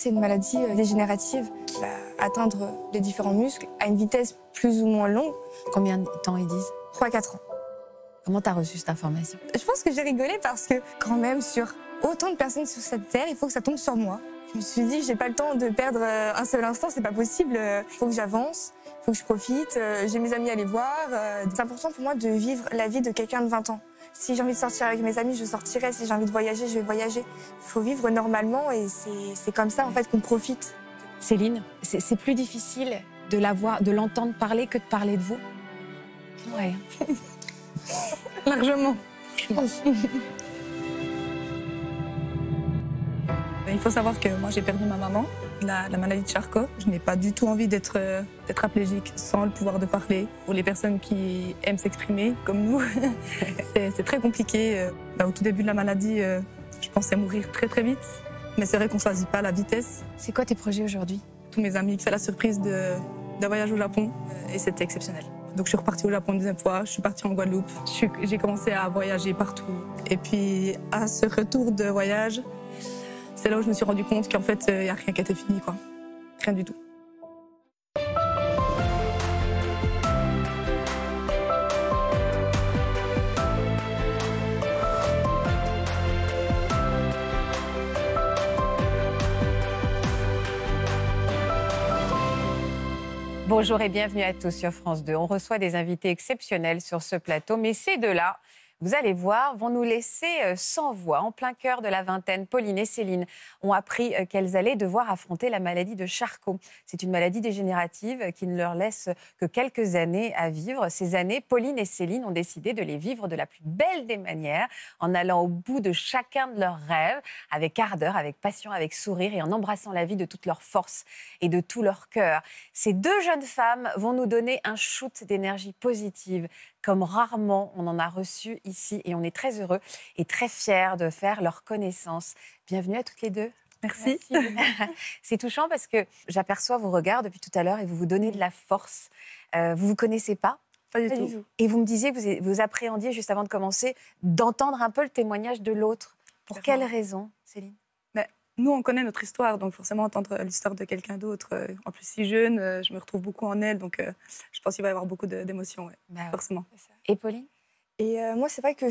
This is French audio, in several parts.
c'est une maladie dégénérative qui va atteindre les différents muscles à une vitesse plus ou moins longue. Combien de temps ils disent? 3-4 ans. Comment tu as reçu cette information? Je pense que j'ai rigolé parce que quand même, sur autant de personnes sur cette terre, il faut que ça tombe sur moi. Je me suis dit, j'ai pas le temps de perdre un seul instant, c'est pas possible. Il faut que j'avance, il faut que je profite. J'ai mes amis à aller voir. C'est important pour moi de vivre la vie de quelqu'un de 20 ans. Si j'ai envie de sortir avec mes amis, je sortirai. Si j'ai envie de voyager, je vais voyager. Il faut vivre normalement et c'est comme ça en fait qu'on profite. Céline, c'est plus difficile de l'entendre parler que de parler de vous? Ouais. Largement. Il faut savoir que moi j'ai perdu ma maman, la maladie de Charcot. Je n'ai pas du tout envie d'être aplégique sans le pouvoir de parler. Pour les personnes qui aiment s'exprimer comme nous, c'est très compliqué. Au tout début de la maladie, je pensais mourir très très vite. Mais c'est vrai qu'on ne choisit pas la vitesse. C'est quoi tes projets aujourd'hui? Tous mes amis, c'est la surprise d'un voyage au Japon et c'était exceptionnel. Donc je suis repartie au Japon une deuxième fois, je suis partie en Guadeloupe. J'ai commencé à voyager partout. Et puis à ce retour de voyage, c'est là où je me suis rendu compte qu'en fait, il n'y a rien qui était fini, quoi. Rien du tout. Bonjour et bienvenue à tous sur France 2. On reçoit des invités exceptionnels sur ce plateau, mais ces deux-là, vous allez voir, vont nous laisser sans voix. En plein cœur de la vingtaine, Pauline et Céline ont appris qu'elles allaient devoir affronter la maladie de Charcot. C'est une maladie dégénérative qui ne leur laisse que quelques années à vivre. Ces années, Pauline et Céline ont décidé de les vivre de la plus belle des manières, en allant au bout de chacun de leurs rêves, avec ardeur, avec passion, avec sourire et en embrassant la vie de toute leur force et de tout leur cœur. Ces deux jeunes femmes vont nous donner un shoot d'énergie positive, comme rarement on en a reçu ici. Et on est très heureux et très fiers de faire leur connaissance. Bienvenue à toutes les deux. Merci. C'est touchant parce que j'aperçois vos regards depuis tout à l'heure et vous vous donnez de la force. Vous ne vous connaissez pas? Pas du tout. Et vous me disiez que vous appréhendiez, juste avant de commencer, d'entendre un peu le témoignage de l'autre. Pour quelle raison, Céline? Nous, on connaît notre histoire, donc forcément entendre l'histoire de quelqu'un d'autre, en plus si jeune, je me retrouve beaucoup en elle, donc je pense qu'il va y avoir beaucoup d'émotions, ouais, Ouais. forcément. Et Pauline? Et moi, c'est vrai que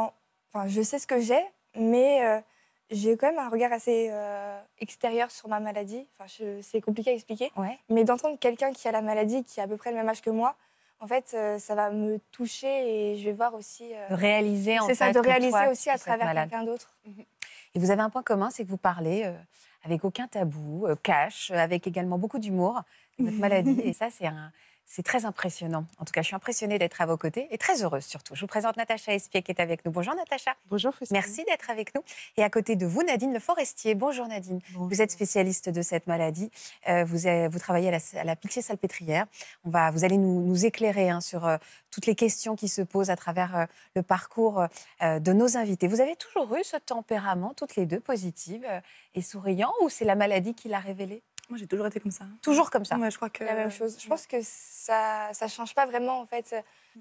je sais ce que j'ai, mais j'ai quand même un regard assez extérieur sur ma maladie. C'est compliqué à expliquer. Ouais. Mais d'entendre quelqu'un qui a la maladie, qui a à peu près le même âge que moi, en fait, ça va me toucher et je vais voir aussi. De réaliser en fait. C'est ça, de réaliser aussi à cette travers malade. quelqu'un d'autre. Et vous avez un point commun, c'est que vous parlez avec aucun tabou, cash, avec également beaucoup d'humour de votre maladie. Et ça, c'est très impressionnant. En tout cas, je suis impressionnée d'être à vos côtés et très heureuse surtout. Je vous présente Natacha Espier qui est avec nous. Bonjour Natacha. Bonjour Faustine. Merci d'être avec nous. Et à côté de vous, Nadine Le Forestier. Bonjour Nadine. Bonjour. Vous êtes spécialiste de cette maladie. Vous travaillez à la Pitié-Salpêtrière. Vous allez nous éclairer sur toutes les questions qui se posent à travers le parcours de nos invités. Vous avez toujours eu ce tempérament, toutes les deux, positive et souriant, ou c'est la maladie qui l'a révélé? Moi, j'ai toujours été comme ça. Toujours comme ça. Ouais, je crois que La même chose. Je pense que ça change pas vraiment, en fait.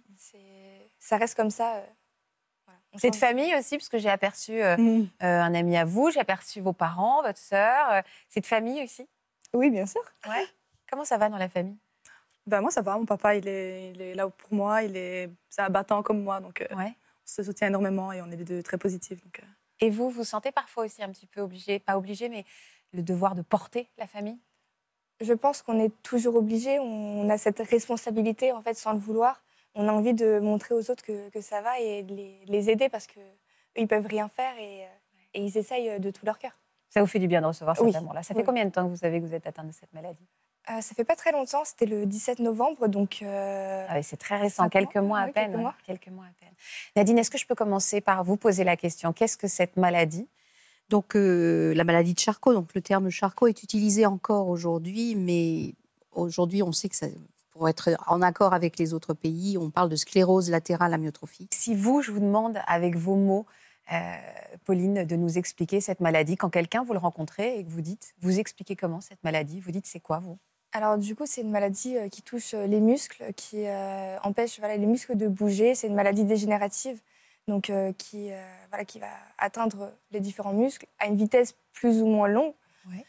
Ça reste comme ça. Voilà. C'est de famille aussi, parce que j'ai aperçu un ami à vous, j'ai aperçu vos parents, votre sœur. C'est de famille aussi? Oui, bien sûr. Ouais. Comment ça va dans la famille? moi, ça va. Mon papa, il est là pour moi. C'est un battant comme moi, donc Ouais. on se soutient énormément et on est les deux très positifs. Donc, Et vous vous sentez parfois aussi un petit peu obligé, pas obligé, mais le devoir de porter la famille? Je pense qu'on est toujours obligé. On a cette responsabilité, en fait, sans le vouloir. On a envie de montrer aux autres que ça va et de les aider parce qu'eux, ils peuvent rien faire et ils essayent de tout leur cœur. Ça vous fait du bien de recevoir cet Oui. amour-là. Ça fait Oui. combien de temps que vous savez que vous êtes atteinte de cette maladie? Ça fait pas très longtemps, c'était le 17 novembre, donc... Ah oui, c'est très récent, 5 quelques mois, mois à oui, peine. quelques mois. Quelques mois à peine. Nadine, est-ce que je peux commencer par vous poser la question? Qu'est-ce que cette maladie? Donc, la maladie de Charcot, donc le terme Charcot est utilisé encore aujourd'hui, mais aujourd'hui, on sait que ça, pour être en accord avec les autres pays, on parle de sclérose latérale amyotrophique. Si vous, je vous demande avec vos mots, Pauline, de nous expliquer cette maladie, quand quelqu'un vous le rencontrez et que vous expliquez comment cette maladie, vous dites c'est quoi vous? Alors du coup, c'est une maladie qui touche les muscles, qui empêche les muscles de bouger. C'est une maladie dégénérative, donc qui va atteindre les différents muscles à une vitesse plus ou moins longue. Ouais.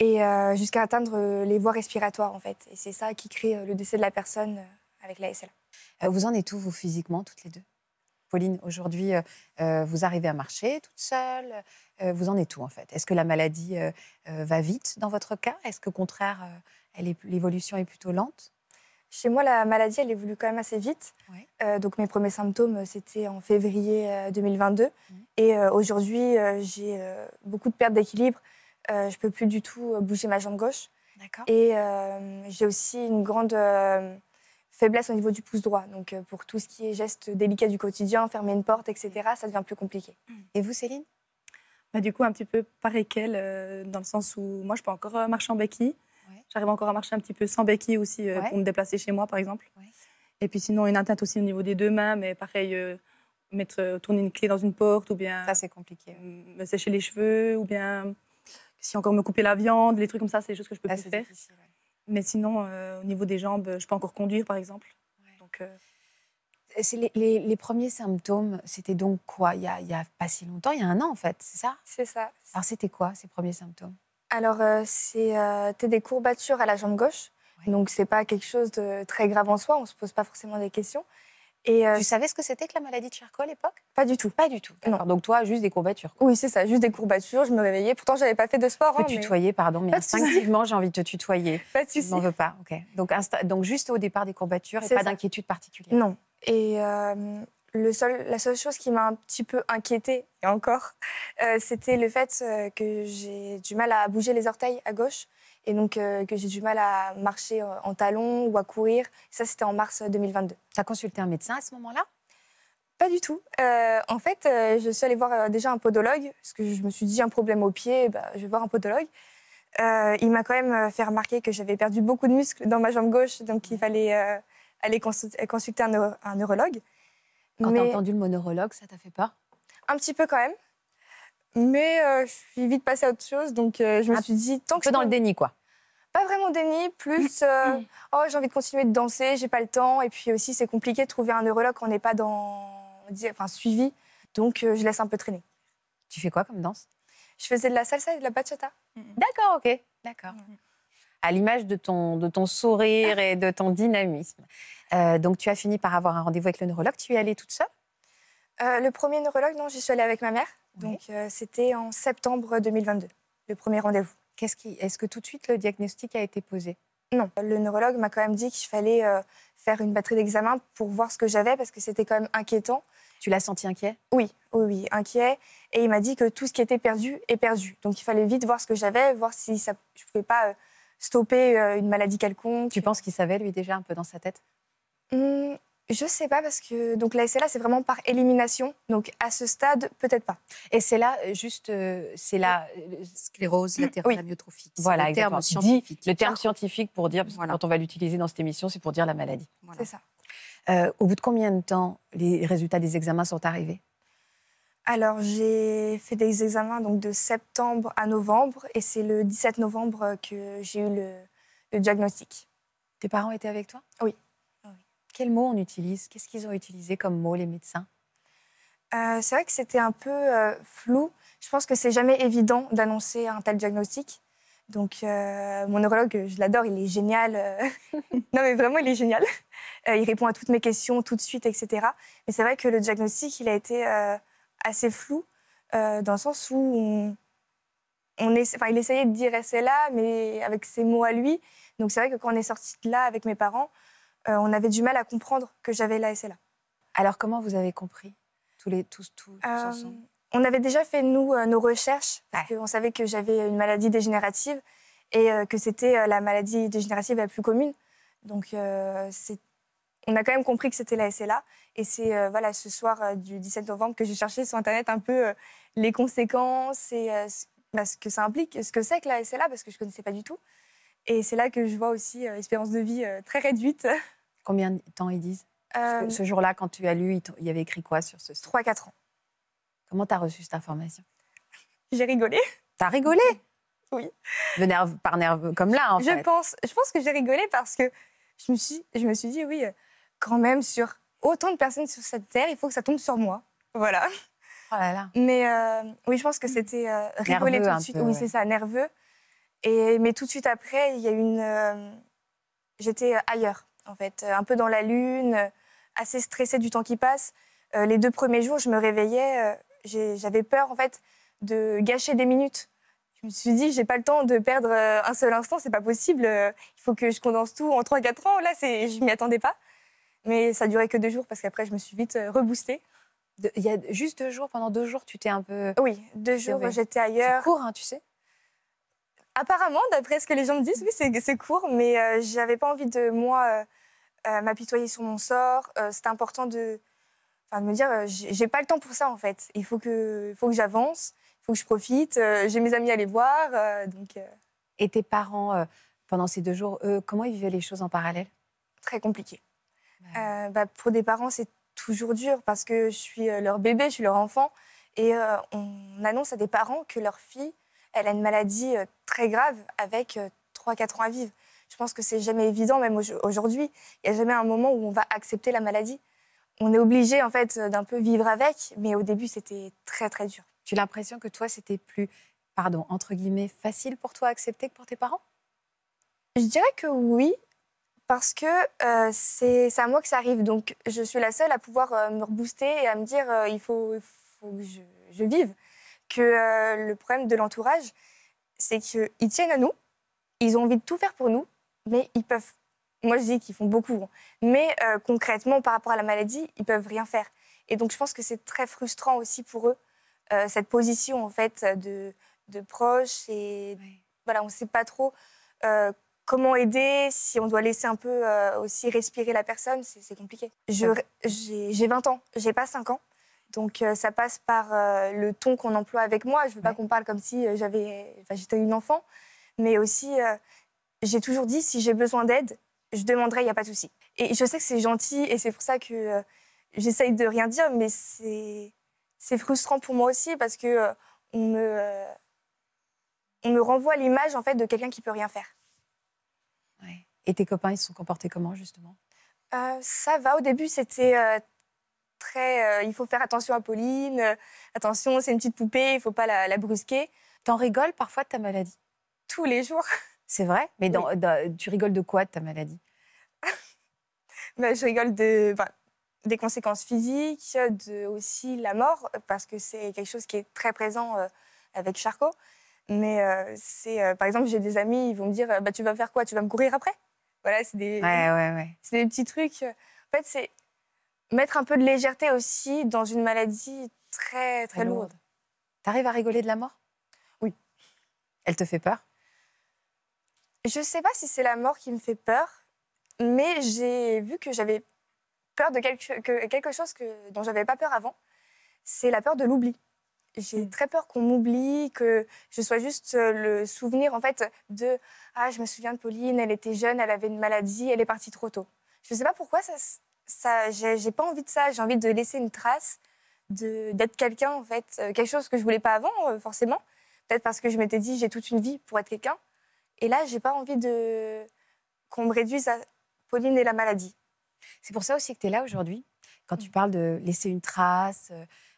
et jusqu'à atteindre les voies respiratoires, en fait. Et c'est ça qui crée le décès de la personne avec la SLA. Vous en êtes où, vous, physiquement, toutes les deux? Pauline, aujourd'hui, vous arrivez à marcher toute seule. Vous en êtes où, en fait? Est-ce que la maladie va vite dans votre cas? Est-ce qu'au contraire, l'évolution est plutôt lente? Chez moi, la maladie, elle évolue quand même assez vite. Ouais. Donc, mes premiers symptômes, c'était en février 2022. Et aujourd'hui, j'ai beaucoup de perte d'équilibre. Je ne peux plus du tout bouger ma jambe gauche. D'accord. Et j'ai aussi une grande faiblesse au niveau du pouce droit. Donc, pour tout ce qui est gestes délicats du quotidien, fermer une porte, etc., ça devient plus compliqué. Et vous, Céline? Du coup, un petit peu pareil qu'elle, dans le sens où moi, je peux encore marcher en béquille. Ouais. J'arrive encore à marcher un petit peu sans béquille aussi pour me déplacer chez moi, par exemple. Ouais. Et puis sinon, une atteinte aussi au niveau des 2 mains, mais pareil, tourner une clé dans une porte ou bien Ça, c'est compliqué. me sécher les cheveux ou bien si encore me couper la viande, les trucs comme ça, c'est des choses que je peux Là, plus c'est faire. difficile. Ouais. Mais sinon, au niveau des jambes, je peux encore conduire, par exemple. Ouais. Donc, Les premiers symptômes, c'était donc quoi? Il y a pas si longtemps, il y a 1 an, en fait, c'est ça? C'est ça. Alors, c'était quoi, ces premiers symptômes? Alors, c'était des courbatures à la jambe gauche. Ouais. Donc, c'est pas quelque chose de très grave en soi. On se pose pas forcément des questions. Et Tu savais ce que c'était que la maladie de Charcot à l'époque? pas du tout. Pas du tout. D'accord. Donc, toi, juste des courbatures. Oui, c'est ça. Juste des courbatures. Je me réveillais. Pourtant, j'avais pas fait de sport. Je peux tutoyer, pardon, mais Pas de souci. instinctivement, j'ai envie de te tutoyer. Pas de Tu souci. n'en veux pas, ok. Donc, juste au départ des courbatures et C'est pas ça. d'inquiétude particulière. Non. Et la seule chose qui m'a un petit peu inquiétée, et encore, c'était le fait que j'ai du mal à bouger les orteils à gauche. Et donc, que j'ai du mal à marcher en talons ou à courir. Ça, c'était en mars 2022. Tu as consulté un médecin à ce moment-là? Pas du tout. En fait, je suis allée voir déjà un podologue, parce que je me suis dit, un problème au pied, je vais voir un podologue. Il m'a quand même fait remarquer que j'avais perdu beaucoup de muscles dans ma jambe gauche, donc il fallait aller consulter un neurologue. Quand tu as entendu le mot neurologue, ça t'a fait peur? Un petit peu quand même. Mais je suis vite passée à autre chose, donc je me suis dit... tant Un que peu je dans peux- le déni, quoi. Pas vraiment déni, plus oh, j'ai envie de continuer de danser, j'ai pas le temps. Et puis aussi, c'est compliqué de trouver un neurologue quand on n'est pas suivi. Donc, je laisse un peu traîner. Tu fais quoi comme danse? Je faisais de la salsa et de la bachata. D'accord, ok. D'accord. À l'image de ton sourire et de ton dynamisme. Donc, tu as fini par avoir un rendez-vous avec le neurologue. Tu y es allée toute seule? Le premier neurologue, non, j'y suis allée avec ma mère. Oui. Donc, c'était en septembre 2022, le premier rendez-vous. Est-ce que tout de suite le diagnostic a été posé? Non, le neurologue m'a quand même dit qu'il fallait faire une batterie d'examens pour voir ce que j'avais, parce que c'était quand même inquiétant. Tu l'as senti inquiet? Oui, inquiet. Et il m'a dit que tout ce qui était perdu est perdu. Donc, il fallait vite voir ce que j'avais, voir si je ne pouvais pas stopper une maladie quelconque. Tu penses qu'il savait, lui, déjà, un peu dans sa tête? Je sais pas, parce que donc, la SLA, c'est vraiment par élimination. Donc, à ce stade, peut-être pas. Et c'est là, c'est la... Sclérose latérale amyotrophique. C'est Voilà, le terme exactement. scientifique. Le terme scientifique pour dire, parce que Voilà. quand on va l'utiliser dans cette émission, c'est pour dire la maladie. Voilà. C'est ça. Au bout de combien de temps les résultats des examens sont arrivés? Alors, j'ai fait des examens donc, de septembre à novembre. Et c'est le 17 novembre que j'ai eu le diagnostic. Tes parents étaient avec toi? Oui. Quels mots on utilise? Qu'est-ce qu'ils ont utilisé comme mots, les médecins? C'est vrai que c'était un peu flou. Je pense que c'est jamais évident d'annoncer un tel diagnostic. Donc, mon neurologue, je l'adore, il est génial. Non, mais vraiment, il est génial. Il répond à toutes mes questions tout de suite, etc. Mais c'est vrai que le diagnostic, il a été assez flou, dans le sens où il essayait de dire SLA, mais avec ses mots à lui. Donc, c'est vrai que quand on est sorti de là avec mes parents, on avait du mal à comprendre que j'avais la SLA. Alors, comment vous avez compris, tous ensemble? On avait déjà fait, nous, nos recherches, parce Ouais. qu'on savait que j'avais une maladie dégénérative et que c'était la maladie dégénérative la plus commune. Donc, on a quand même compris que c'était la SLA. Et c'est ce soir du 17 novembre que j'ai cherché sur Internet un peu les conséquences et ce que ça implique, ce que c'est que la SLA, parce que je ne connaissais pas du tout. Et c'est là que je vois aussi espérance de vie très réduite. Combien de temps ils disent? Parce que ce jour-là, quand tu as lu, il y avait écrit quoi sur ce site? 3-4 ans. Comment tu as reçu cette information? J'ai rigolé. T'as rigolé? Oui. Par nerveux, comme là, en fait. Je pense que j'ai rigolé parce que je me suis dit, oui, quand même, sur autant de personnes sur cette terre, il faut que ça tombe sur moi. Voilà. Oh là là. Mais oui, je pense que c'était rigoler Nerveux, tout un de suite. peu, Oui, ouais. c'est ça, nerveux. Mais tout de suite après, il y a j'étais ailleurs, en fait, un peu dans la lune, assez stressée du temps qui passe. Les 2 premiers jours, je me réveillais, j'avais peur, en fait, de gâcher des minutes. Je me suis dit, j'ai pas le temps de perdre un seul instant, c'est pas possible. Il faut que je condense tout en 3-4 ans. Là, je m'y attendais pas. Mais ça durait que 2 jours, parce qu'après, je me suis vite reboostée. Il y a juste 2 jours, pendant 2 jours, tu t'es un peu... Oui, 2 jours, j'étais ailleurs. C'est court, hein, tu sais. Apparemment, d'après ce que les gens me disent, oui, c'est court, mais j'avais pas envie de, moi, m'apitoyer sur mon sort. C'était important de me dire, j'ai pas le temps pour ça, en fait. Il faut que j'avance, il faut que je profite. J'ai mes amis à aller voir. Et tes parents, pendant ces 2 jours, eux, comment ils vivaient les choses en parallèle? Très compliqué. Pour des parents, c'est toujours dur parce que je suis leur bébé, je suis leur enfant. Et on annonce à des parents que leur fille, elle a une maladie très grave avec 3-4 ans à vivre. Je pense que c'est jamais évident, même aujourd'hui. Il n'y a jamais un moment où on va accepter la maladie. On est obligé, en fait, d'un peu vivre avec, mais au début, c'était très, très dur. Tu as l'impression que toi, c'était plus, pardon, entre guillemets, facile pour toi à accepter que pour tes parents? Je dirais que oui, parce que c'est à moi que ça arrive. Donc, je suis la seule à pouvoir me rebooster et à me dire il faut que je vive. Que le problème de l'entourage, c'est qu'ils tiennent à nous, ils ont envie de tout faire pour nous, mais ils peuvent... Moi, je dis qu'ils font beaucoup, mais concrètement, par rapport à la maladie, ils peuvent rien faire. Et donc, je pense que c'est très frustrant aussi pour eux, cette position, en fait, de proche. Et voilà, on ne sait pas trop comment aider, si on doit laisser un peu aussi respirer la personne, c'est compliqué. J'ai 20 ans, j'ai pas 5 ans. Donc, ça passe par le ton qu'on emploie avec moi. Je ne veux pas qu'on parle comme si j'étais une enfant. Mais aussi, j'ai toujours dit, si j'ai besoin d'aide, je demanderai, il n'y a pas de souci. Et je sais que c'est gentil et c'est pour ça que j'essaye de rien dire, mais c'est frustrant pour moi aussi parce que on me renvoie l'image, en fait, de quelqu'un qui ne peut rien faire. Ouais. Et tes copains, ils se sont comportés comment, justement? Ça va. Au début, c'était... il faut faire attention à Pauline, attention, c'est une petite poupée, il ne faut pas la brusquer. T'en rigoles parfois de ta maladie? Tous les jours. C'est vrai? Mais oui. Tu rigoles de quoi, de ta maladie? Je rigole des conséquences physiques, aussi la mort, parce que c'est quelque chose qui est très présent avec Charcot. Mais par exemple, j'ai des amis, ils vont me dire tu vas faire quoi? Tu vas me courir après? Voilà, c'est des petits trucs. En fait, c'est mettre un peu de légèreté aussi dans une maladie très, très lourde. T'arrives à rigoler de la mort? Oui. Elle te fait peur? Je ne sais pas si c'est la mort qui me fait peur, mais j'ai vu que j'avais peur de quelque chose dont je n'avais pas peur avant. C'est la peur de l'oubli. J'ai très peur qu'on m'oublie, que je sois juste le souvenir, en fait, de « Ah, je me souviens de Pauline, elle était jeune, elle avait une maladie, elle est partie trop tôt. » Je ne sais pas pourquoi j'ai pas envie de ça. J'ai envie de laisser une trace, d'être quelqu'un, en fait. Quelque chose que je voulais pas avant, forcément. Peut-être parce que je m'étais dit, j'ai toute une vie pour être quelqu'un. Et là, j'ai pas envie qu'on me réduise à Pauline et la maladie. C'est pour ça aussi que tu es là aujourd'hui, quand tu parles de laisser une trace,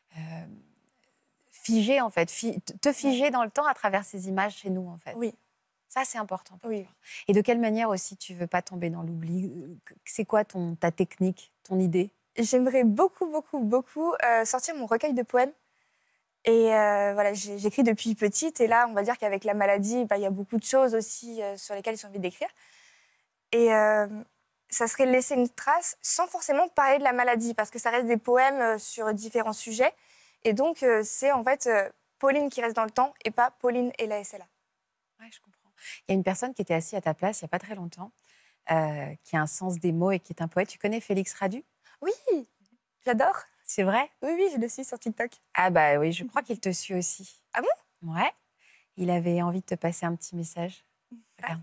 figer, en fait. Te figer dans le temps à travers ces images chez nous, en fait. Oui. Ça, c'est important pour toi. Et de quelle manière aussi tu veux pas tomber dans l'oubli? C'est quoi ta technique, ton idée? J'aimerais beaucoup, beaucoup, beaucoup sortir mon recueil de poèmes. Et voilà, j'écris depuis petite. Et là, on va dire qu'avec la maladie, il y a beaucoup de choses aussi sur lesquelles j'ai envie d'écrire. Et ça serait laisser une trace sans forcément parler de la maladie, parce que ça reste des poèmes sur différents sujets. Et donc, c'est en fait Pauline qui reste dans le temps et pas Pauline et la SLA. Ouais, je comprends. Il y a une personne qui était assise à ta place il n'y a pas très longtemps, qui a un sens des mots et qui est un poète. Tu connais Félix Radu? Oui, j'adore. C'est vrai? Oui, je le suis sur TikTok. Ah bah oui, je crois qu'il te suit aussi. Ah bon? Ouais. Il avait envie de te passer un petit message. Regarde.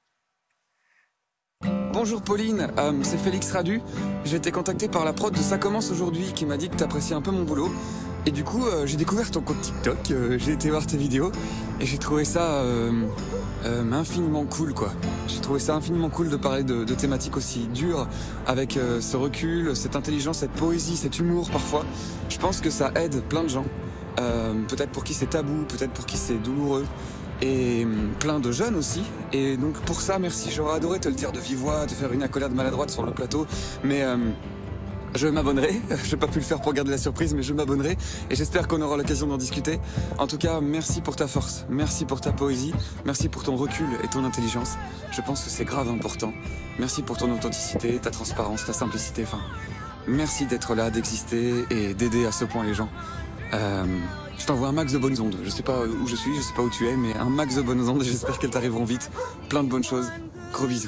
Bonjour Pauline, c'est Félix Radu. J'ai été contacté par la prod de Ça commence aujourd'hui qui m'a dit que t'appréciais un peu mon boulot. Et du coup, j'ai découvert ton compte TikTok, j'ai été voir tes vidéos et j'ai trouvé ça infiniment cool, quoi. J'ai trouvé ça infiniment cool de parler de thématiques aussi dures avec ce recul, cette intelligence, cette poésie, cet humour parfois. Je pense que ça aide plein de gens. Peut-être pour qui c'est tabou, peut-être pour qui c'est douloureux. et plein de jeunes aussi. Et donc pour ça, merci. J'aurais adoré te le dire de vive voix, te faire une accolade maladroite sur le plateau, mais je m'abonnerai. Je n'ai pas pu le faire pour garder la surprise, mais je m'abonnerai. Et j'espère qu'on aura l'occasion d'en discuter. En tout cas, merci pour ta force, merci pour ta poésie, merci pour ton recul et ton intelligence. Je pense que c'est grave important. Merci pour ton authenticité, ta transparence, ta simplicité. Enfin, merci d'être là, d'exister et d'aider à ce point les gens. Je t'envoie un max de bonnes ondes. Je sais pas où je suis, je sais pas où tu es, mais un max de bonnes ondes. J'espère qu'elles t'arriveront vite. Plein de bonnes choses. Gros bisous.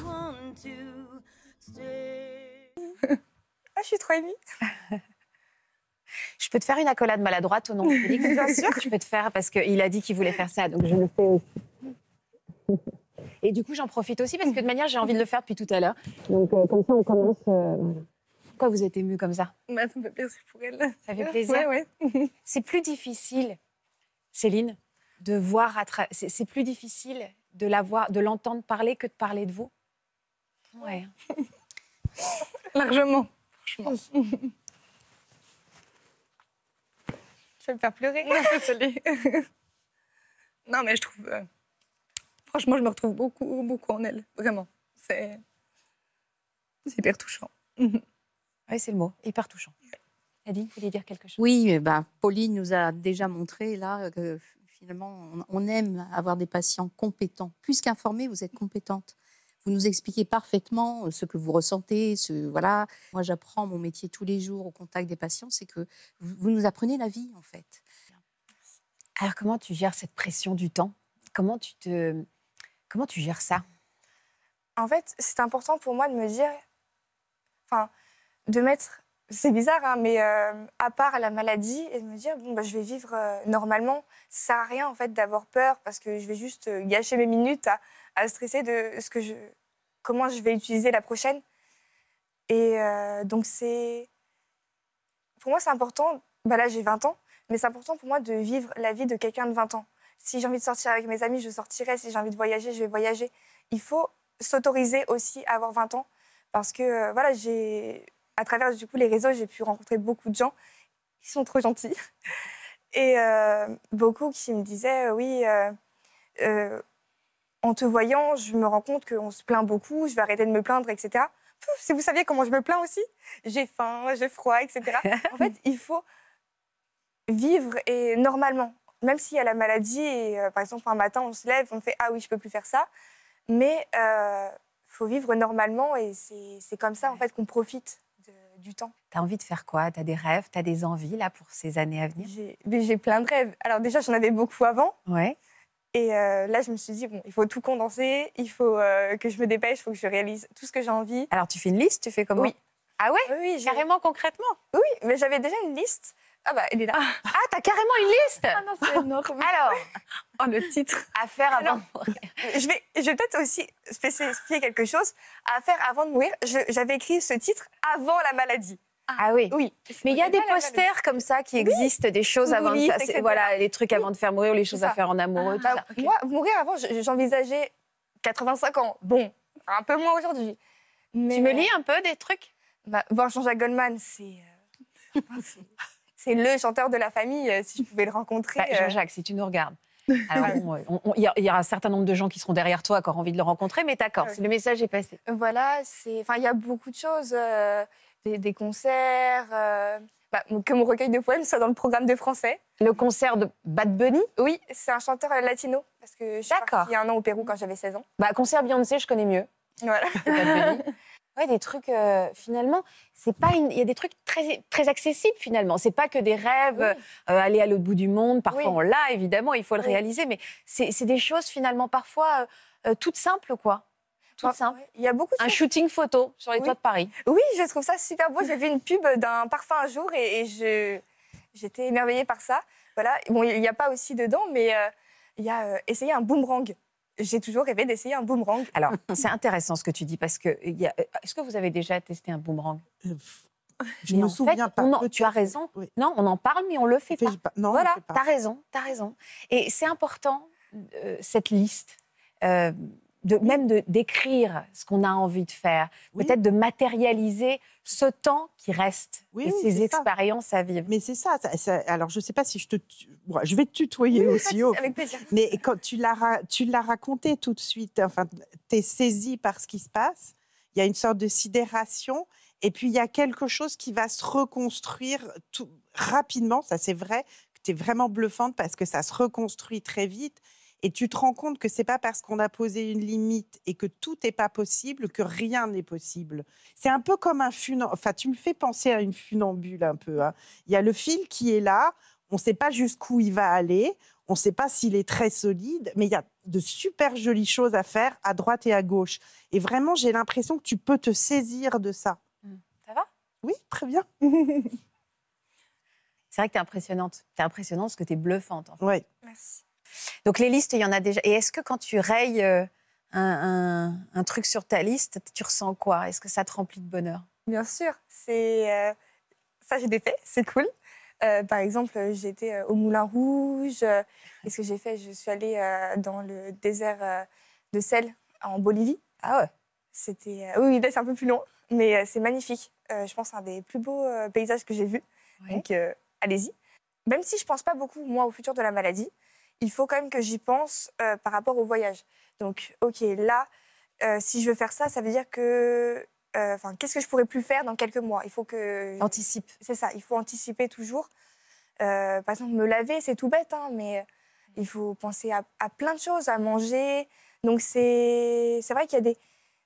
Ah, je suis trop émue. Je peux te faire une accolade maladroite au nom de Félix? Bien sûr. Je peux te faire parce qu'il a dit qu'il voulait faire ça, donc je le fais aussi. Et du coup, j'en profite aussi parce que de manière, j'ai envie de le faire depuis tout à l'heure. Donc, comme ça, on commence. Voilà. Pourquoi vous êtes émue comme ça? Bah, ça me fait plaisir pour elle. Ça fait plaisir. Ouais. C'est plus difficile, Céline, de voir c'est plus difficile de l'entendre parler que de parler de vous. Ouais. Largement, franchement. Je vais me faire pleurer. Désolée. Non, mais je trouve... franchement, je me retrouve beaucoup, beaucoup en elle. Vraiment. C'est hyper touchant. Oui, c'est le mot. Hyper touchant. Nadine, vous vouliez dire quelque chose? Oui, Pauline nous a déjà montré là que finalement, on aime avoir des patients compétents. Plus qu'informés, vous êtes compétente. Vous nous expliquez parfaitement ce que vous ressentez. Voilà. Moi, j'apprends mon métier tous les jours au contact des patients. C'est que vous nous apprenez la vie, en fait. Alors, comment tu gères cette pression du temps? Comment tu gères ça? En fait, c'est important pour moi de me dire... Enfin, de mettre... C'est bizarre, hein, mais à part la maladie, et de me dire, bon, je vais vivre normalement. Ça sert à rien, en fait, d'avoir peur, parce que je vais juste gâcher mes minutes à stresser de comment je vais utiliser la prochaine. Et donc, pour moi, c'est important. Là, j'ai 20 ans, mais c'est important pour moi de vivre la vie de quelqu'un de 20 ans. Si j'ai envie de sortir avec mes amis, je sortirai. Si j'ai envie de voyager, je vais voyager. Il faut s'autoriser aussi à avoir 20 ans, parce que, voilà, à travers du coup, les réseaux, j'ai pu rencontrer beaucoup de gens qui sont trop gentils. Et beaucoup qui me disaient, oui, en te voyant, je me rends compte qu'on se plaint beaucoup, je vais arrêter de me plaindre, etc. Si vous saviez comment je me plains aussi, j'ai faim, j'ai froid, etc. En fait, il faut vivre et normalement. Même s'il y a la maladie, et par exemple, un matin, on se lève, on fait « Ah oui, je ne peux plus faire ça », mais il faut vivre normalement et c'est comme ça, en fait, qu'on profite du temps. Tu as envie de faire quoi? Tu as des rêves, tu as des envies là pour ces années à venir? J'ai plein de rêves. Alors déjà, j'en avais beaucoup avant. Ouais. Et là, je me suis dit, bon, il faut tout condenser, il faut que je me dépêche, il faut que je réalise tout ce que j'ai envie. Alors, tu fais une liste, tu fais comment? Oui. Ah ouais? Oui, carrément, concrètement? Oui, mais j'avais déjà une liste. Ah bah, elle est là. Ah, t'as carrément une liste? Ah non, c'est énorme. Alors, oh, le titre. À faire avant de mourir. Je vais peut-être aussi spécifier quelque chose. À faire avant de mourir, j'avais écrit ce titre avant la maladie. Ah oui. Oui. Mais il y a des posters comme ça qui existent, des choses avant de faire, voilà, les trucs avant de faire mourir, les choses à faire en amoureux, tout ça. Moi, mourir avant, j'envisageais 85 ans. Bon, un peu moins aujourd'hui. Mais tu me lis un peu des trucs? Voir Jean-Jacques Goldman, c'est le chanteur de la famille, si je pouvais le rencontrer. Jean-Jacques, si tu nous regardes. Alors, il y a un certain nombre de gens qui seront derrière toi qui auront envie de le rencontrer, mais d'accord, le message est passé. Voilà, il y a beaucoup de choses, des concerts, que mon recueil de poèmes soit dans le programme de français. Le concert de Bad Bunny? Oui, c'est un chanteur latino, parce que je suis partie il y a un an au Pérou quand j'avais 16 ans. Concert Beyoncé, je connais mieux. Voilà. Ouais, des trucs, finalement, il y a des trucs très, très accessibles, finalement. C'est pas que des rêves, aller à l'autre bout du monde. Parfois, on l'a, évidemment, il faut le réaliser. Mais c'est des choses, finalement, parfois, toutes simples, quoi. Toutes simples. Il y a beaucoup de un shooting photo sur les toits de Paris. Oui, je trouve ça super beau. J'ai vu une pub d'un parfum un jour et j'étais émerveillée par ça. Voilà. Bon, il n'y a pas aussi dedans, mais il y a essayer un boomerang. J'ai toujours rêvé d'essayer un boomerang. Alors, c'est intéressant ce que tu dis, parce que... Est-ce que vous avez déjà testé un boomerang? Je ne me souviens pas. Tu as raison. Oui. Non, on en parle, mais on ne le fait pas. Non, voilà, tu as raison, tu as raison. Et c'est important, cette liste, même d'écrire ce qu'on a envie de faire, peut-être de matérialiser ce temps qui reste et ces expériences à vivre. Mais c'est ça. Alors, je ne sais pas si je vais te tutoyer aussi. Avec plaisir. Mais quand tu l'as raconté tout de suite, enfin, tu es saisie par ce qui se passe, il y a une sorte de sidération, et puis il y a quelque chose qui va se reconstruire rapidement, ça c'est vrai, tu es vraiment bluffante parce que ça se reconstruit très vite. Et tu te rends compte que c'est pas parce qu'on a posé une limite et que tout n'est pas possible que rien n'est possible. C'est un peu comme un funambule. Enfin, tu me fais penser à une funambule un peu. Hein. Il y a le fil qui est là. On ne sait pas jusqu'où il va aller. On ne sait pas s'il est très solide. Mais il y a de super jolies choses à faire à droite et à gauche. Et vraiment, j'ai l'impression que tu peux te saisir de ça. Ça va? Oui, très bien. C'est vrai que tu es impressionnante. Tu es impressionnante parce que tu es bluffante. En fait. Oui. Merci. Donc, les listes, il y en a déjà. Et est-ce que quand tu rayes un truc sur ta liste, tu ressens quoi? Est-ce que ça te remplit de bonheur? Bien sûr. Ça, j'ai des faits, c'est cool. Par exemple, j'étais au Moulin Rouge. Qu'est-ce que j'ai fait? Je suis allée dans le désert de sel en Bolivie. Ah ouais? Oui, là, c'est un peu plus long, mais c'est magnifique. Je pense que c'est un des plus beaux paysages que j'ai vus. Ouais. Donc, allez-y. Même si je ne pense pas beaucoup, moi, au futur de la maladie, il faut quand même que j'y pense par rapport au voyage. Donc, OK, là, si je veux faire ça, ça veut dire que... qu'est-ce que je pourrais plus faire dans quelques mois? Il faut que... Anticipe. C'est ça, il faut anticiper toujours. Par exemple, me laver, c'est tout bête, hein, mais il faut penser à plein de choses, à manger. Donc, c'est vrai qu'il y a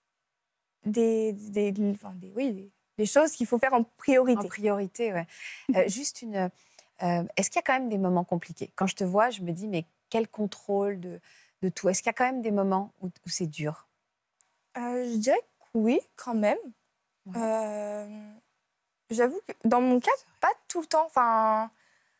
des choses qu'il faut faire en priorité. En priorité, ouais. Juste une... est-ce qu'il y a quand même des moments compliqués? Quand je te vois, je me dis, mais quel contrôle de tout? Est-ce qu'il y a quand même des moments où c'est dur? Je dirais que oui, quand même. Ouais. J'avoue que dans mon cas, pas tout le temps. Enfin,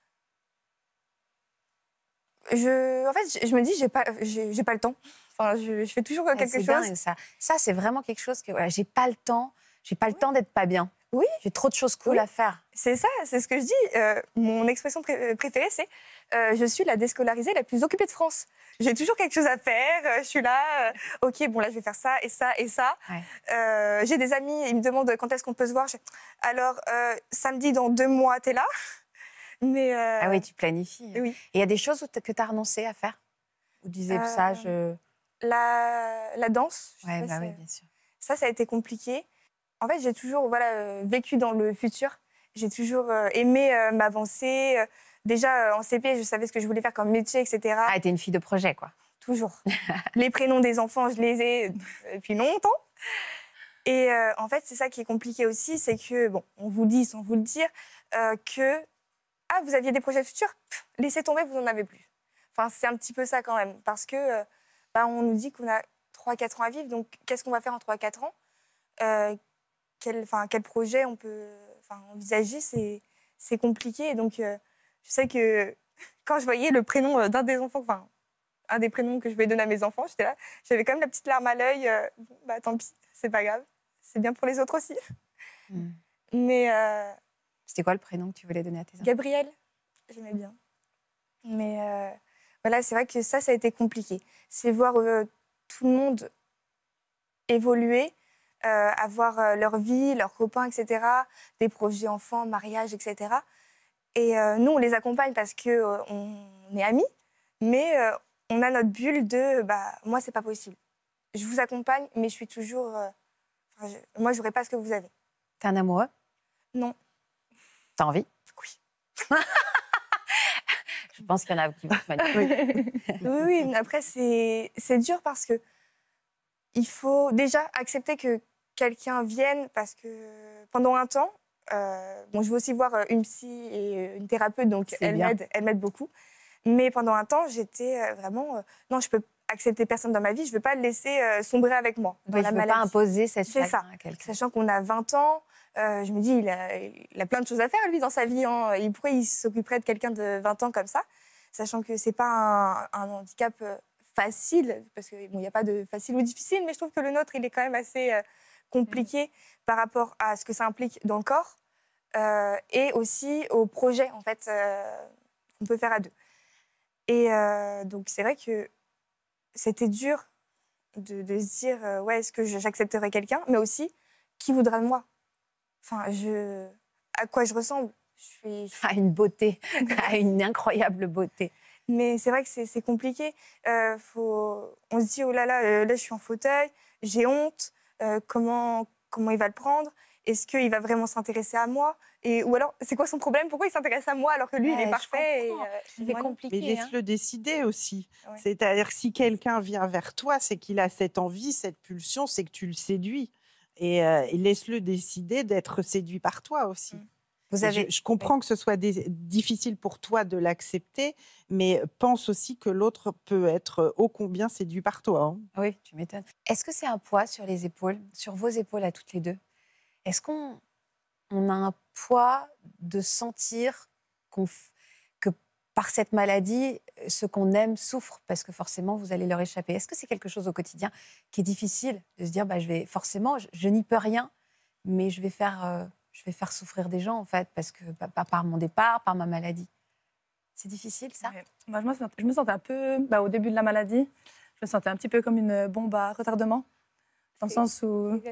en fait, je me dis, j'ai pas le temps. Enfin, je fais toujours quelque chose. Dingue, ça, c'est vraiment quelque chose que j'ai pas le temps. J'ai pas le temps d'être pas bien. Oui. J'ai trop de choses cool à faire. C'est ça, c'est ce que je dis. Mon expression préférée, c'est je suis la déscolarisée la plus occupée de France. J'ai toujours quelque chose à faire. Je suis là. OK, bon, là, je vais faire ça et ça et ça. Ouais. J'ai des amis, ils me demandent quand est-ce qu'on peut se voir. Alors, samedi, dans 2 mois, t'es là. Mais, ah oui, tu planifies. Oui. Et il y a des choses que tu as renoncé à faire? Ou disais ça, la danse. Ouais, bah oui, bien sûr. Ça a été compliqué. En fait, j'ai toujours vécu dans le futur. J'ai toujours aimé m'avancer. Déjà, en CP, je savais ce que je voulais faire comme métier, etc. Ah, t'es une fille de projet, quoi. Toujours. Les prénoms des enfants, je les ai depuis longtemps. Et en fait, c'est ça qui est compliqué aussi, c'est que, bon, on vous dit sans vous le dire, que vous aviez des projets futurs, laissez tomber, vous n'en avez plus. Enfin, c'est un petit peu ça quand même, parce que on nous dit qu'on a 3-4 ans à vivre, donc qu'est-ce qu'on va faire en 3-4 ans? Quel projet on peut envisager, c'est compliqué. Et donc, je sais que quand je voyais le prénom d'un des enfants, un des prénoms que je vais donner à mes enfants, j'étais là, j'avais quand même la petite larme à l'œil. Tant pis, c'est pas grave. C'est bien pour les autres aussi. Mais... C'était quoi le prénom que tu voulais donner à tes enfants? Gabriel, j'aimais bien. Mais voilà, c'est vrai que ça a été compliqué. C'est voir tout le monde évoluer, avoir leur vie, leurs copains, etc., des projets enfants, mariage, etc. Et nous, on les accompagne parce qu'on est amis, mais on a notre bulle de moi, c'est pas possible. Je vous accompagne, mais je suis toujours... moi, j'aurais pas ce que vous avez. T'es un amoureux? Non. T'as envie? Oui. Je pense qu'il y en a qui vont se manipuler. Oui, mais après, c'est dur parce que il faut déjà accepter que quelqu'un vienne parce que pendant un temps, je vais aussi voir une psy et une thérapeute, donc elle m'aide beaucoup. Mais pendant un temps, j'étais vraiment... non, je peux accepter personne dans ma vie, je ne veux pas le laisser sombrer avec moi. Je ne veux pas imposer cette chagrin à quelqu'un. Sachant qu'on a 20 ans, je me dis, il a plein de choses à faire, lui, dans sa vie. Hein. Pourquoi il s'occuperait de quelqu'un de 20 ans comme ça? Sachant que ce n'est pas un handicap facile, parce qu'il n'y a pas de facile ou difficile, mais je trouve que le nôtre, il est quand même assez compliqué par rapport à ce que ça implique dans le corps et aussi au projet, en fait, qu'on peut faire à deux. Et donc, c'est vrai que c'était dur de se dire, ouais, est-ce que j'accepterai quelqu'un, mais aussi, qui voudra de moi? Enfin, à quoi je ressemble? À une beauté, à une incroyable beauté. Mais c'est vrai que c'est compliqué. On se dit, oh là là, là, je suis en fauteuil, j'ai honte, comment il va le prendre? Est-ce qu'il va vraiment s'intéresser à moi? Ou alors, c'est quoi son problème? Pourquoi il s'intéresse à moi alors que lui, il est parfait? C'est compliqué. Mais laisse-le décider aussi. Ouais. C'est-à-dire que si quelqu'un vient vers toi, c'est qu'il a cette envie, cette pulsion, c'est que tu le séduis. Et laisse-le décider d'être séduit par toi aussi. Je comprends que ce soit difficile pour toi de l'accepter, mais pense aussi que l'autre peut être ô combien séduit par toi. Hein. Oui, tu m'étonnes. Est-ce que c'est un poids sur les épaules, sur vos épaules à toutes les deux? Est-ce qu'on a un poids de sentir que par cette maladie, ceux qu'on aime souffrent parce que forcément, vous allez leur échapper? Est-ce que c'est quelque chose au quotidien qui est difficile de se dire, forcément, je n'y peux rien, mais je vais faire souffrir des gens, en fait, parce que par mon départ, par ma maladie. C'est difficile, ça? Ouais. Moi, je me sentais un peu, au début de la maladie, je me sentais un petit peu comme une bombe à retardement, dans le sens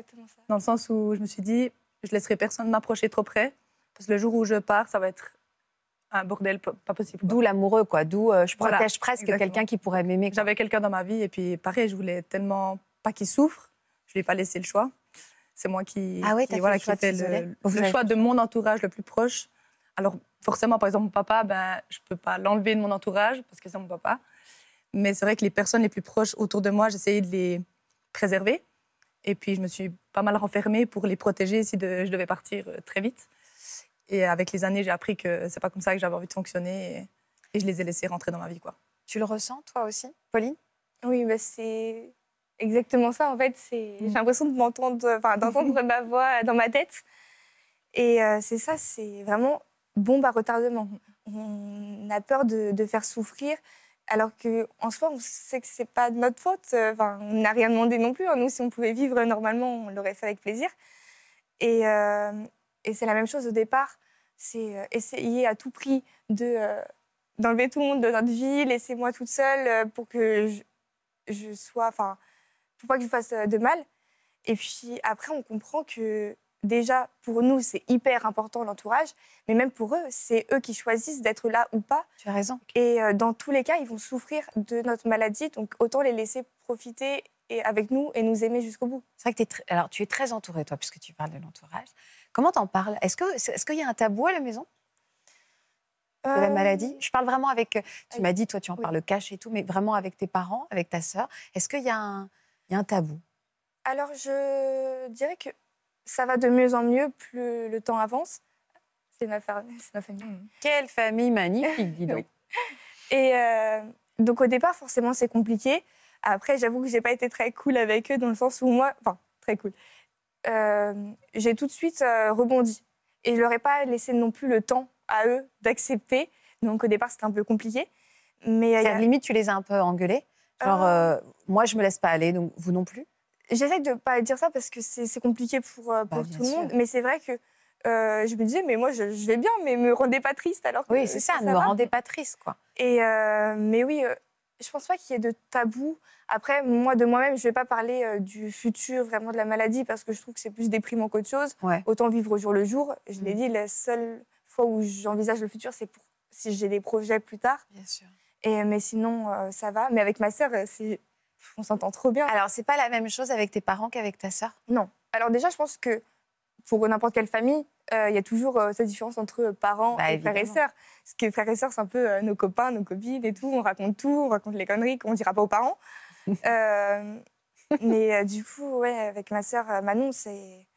où je me suis dit, je laisserai personne m'approcher trop près, parce que le jour où je pars, ça va être un bordel pas possible. D'où l'amoureux, quoi. D'où je protège presque exactement. Quelqu'un qui pourrait m'aimer. J'avais quelqu'un dans ma vie, et puis pareil, je voulais tellement pas qu'il souffre, je lui ai pas laissé le choix. C'est moi qui fait le choix de mon entourage le plus proche. Alors, forcément, par exemple, mon papa, je ne peux pas l'enlever de mon entourage parce que c'est mon papa. Mais c'est vrai que les personnes les plus proches autour de moi, j'essayais de les préserver. Et puis, je me suis pas mal renfermée pour les protéger si je devais partir très vite. Et avec les années, j'ai appris que c'est pas comme ça que j'avais envie de fonctionner. Et je les ai laissés rentrer dans ma vie, quoi. Tu le ressens, toi aussi, Pauline? Oui, c'est exactement ça. En fait, j'ai l'impression d'entendre ma voix dans ma tête. Et c'est ça, c'est vraiment bombe à retardement. On a peur de faire souffrir, alors qu'en soi, on sait que c'est pas de notre faute. On n'a rien demandé non plus. Nous, si on pouvait vivre normalement, on l'aurait fait avec plaisir. Et c'est la même chose au départ. C'est essayer à tout prix d'enlever tout le monde de notre vie, laisser moi toute seule pour que je sois... pour pas que je fasse de mal. Et puis après, on comprend que déjà, pour nous, c'est hyper important l'entourage, mais même pour eux, c'est eux qui choisissent d'être là ou pas. Tu as raison. Et dans tous les cas, ils vont souffrir de notre maladie, donc autant les laisser profiter avec nous et nous aimer jusqu'au bout. C'est vrai que alors, tu es très entourée, toi, puisque tu parles de l'entourage. Comment t'en parles? Est-ce qu'il y a un tabou à la maison de la maladie? Je parle vraiment avec... Tu m'as dit, toi, tu en parles cash et tout, mais vraiment avec tes parents, avec ta sœur. Est-ce qu'il y a un tabou? Alors, je dirais que ça va de mieux en mieux plus le temps avance. C'est ma famille. Quelle famille magnifique, dis donc. Oui. Et donc, au départ, forcément, c'est compliqué. Après, j'avoue que je n'ai pas été très cool avec eux, dans le sens où moi... Enfin, très cool. J'ai tout de suite rebondi. Et je ne leur ai pas laissé non plus le temps à eux d'accepter. Donc, au départ, c'était un peu compliqué. Mais à la limite, tu les as un peu engueulés? Genre, moi, je me laisse pas aller, donc vous non plus? J'essaie de ne pas dire ça parce que c'est compliqué pour tout le monde. Mais c'est vrai que je me disais, mais moi, je vais bien, mais me rendez pas triste. Alors que oui, c'est ça, ne me rendez pas triste, quoi. Mais oui, je pense pas qu'il y ait de tabou. Après, moi, de moi-même, je vais pas parler du futur, vraiment de la maladie, parce que je trouve que c'est plus déprimant qu'autre chose. Ouais. Autant vivre au jour le jour. Je l'ai dit, la seule fois où j'envisage le futur, c'est si j'ai des projets plus tard. Bien sûr. Mais sinon, ça va. Mais avec ma sœur, on s'entend trop bien. Alors, c'est pas la même chose avec tes parents qu'avec ta sœur? Non. Alors déjà, je pense que pour n'importe quelle famille, il y a toujours cette différence entre parents et frères et sœurs. Parce que frères et sœurs, c'est un peu nos copains, nos copines et tout. On raconte tout, on raconte les conneries qu'on ne dira pas aux parents. Mais du coup, ouais, avec ma sœur Manon, ça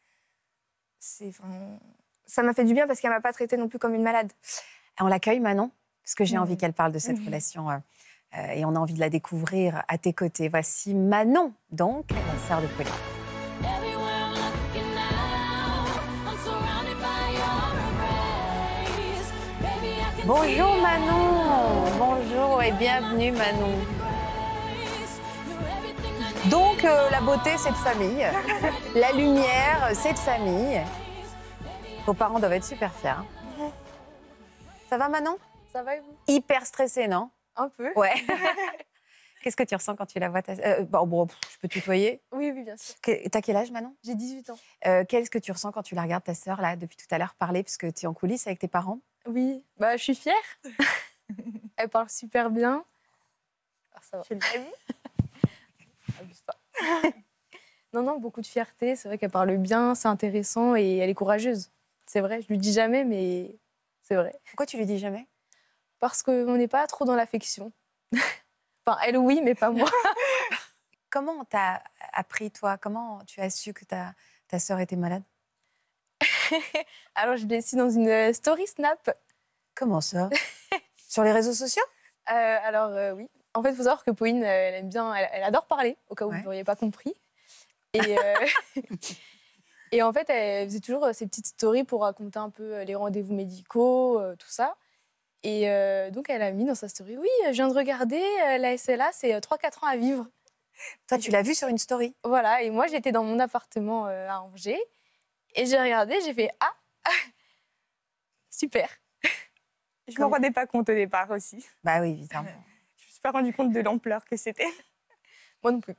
m'a fait du bien parce qu'elle ne m'a pas traitée non plus comme une malade. On l'accueille, Manon, parce que j'ai envie qu'elle parle de cette relation et on a envie de la découvrir à tes côtés. Voici Manon, donc, la sœur de Pauline. Bonjour Manon, bonjour et bienvenue Manon. Donc la beauté c'est de famille, la lumière c'est de famille. Vos parents doivent être super fiers. Ça va Manon? Ça va et vous? Hyper stressée, non? Un peu. Ouais. Qu'est-ce que tu ressens quand tu la vois je peux tutoyer. Oui, oui, bien sûr. T'as quel âge, Manon? J'ai 18 ans. Qu'est-ce que tu ressens quand tu la regardes, ta sœur, là, depuis tout à l'heure, parler, parce que tu es en coulisses avec tes parents? Oui, bah, je suis fière. Elle parle super bien. Alors, ça va. Je l'ai vu. Abuse pas. Non, non, beaucoup de fierté. C'est vrai qu'elle parle bien, c'est intéressant et elle est courageuse. C'est vrai, je lui dis jamais, mais c'est vrai. Pourquoi tu lui dis jamais? Parce qu'on n'est pas trop dans l'affection. Enfin, elle, oui, mais pas moi. Comment on t'a appris, toi? Comment tu as su que ta sœur était malade? Alors, je l'ai su dans une story Snap. Comment ça? Sur les réseaux sociaux? Oui. En fait, il faut savoir que Pauline, elle aime bien, elle adore parler, au cas où Ouais. vous n'auriez pas compris. Et, et en fait, elle faisait toujours ses petites stories pour raconter un peu les rendez-vous médicaux, tout ça. Et donc, elle a mis dans sa story, oui, je viens de regarder, la SLA, c'est 3-4 ans à vivre. Toi, tu l'as vu sur une story? Voilà, et moi, j'étais dans mon appartement à Angers, et j'ai regardé, j'ai fait, ah, super. Je me rendais pas compte au départ aussi. Bah oui, évidemment. Je me suis pas rendu compte de l'ampleur que c'était. Moi non plus.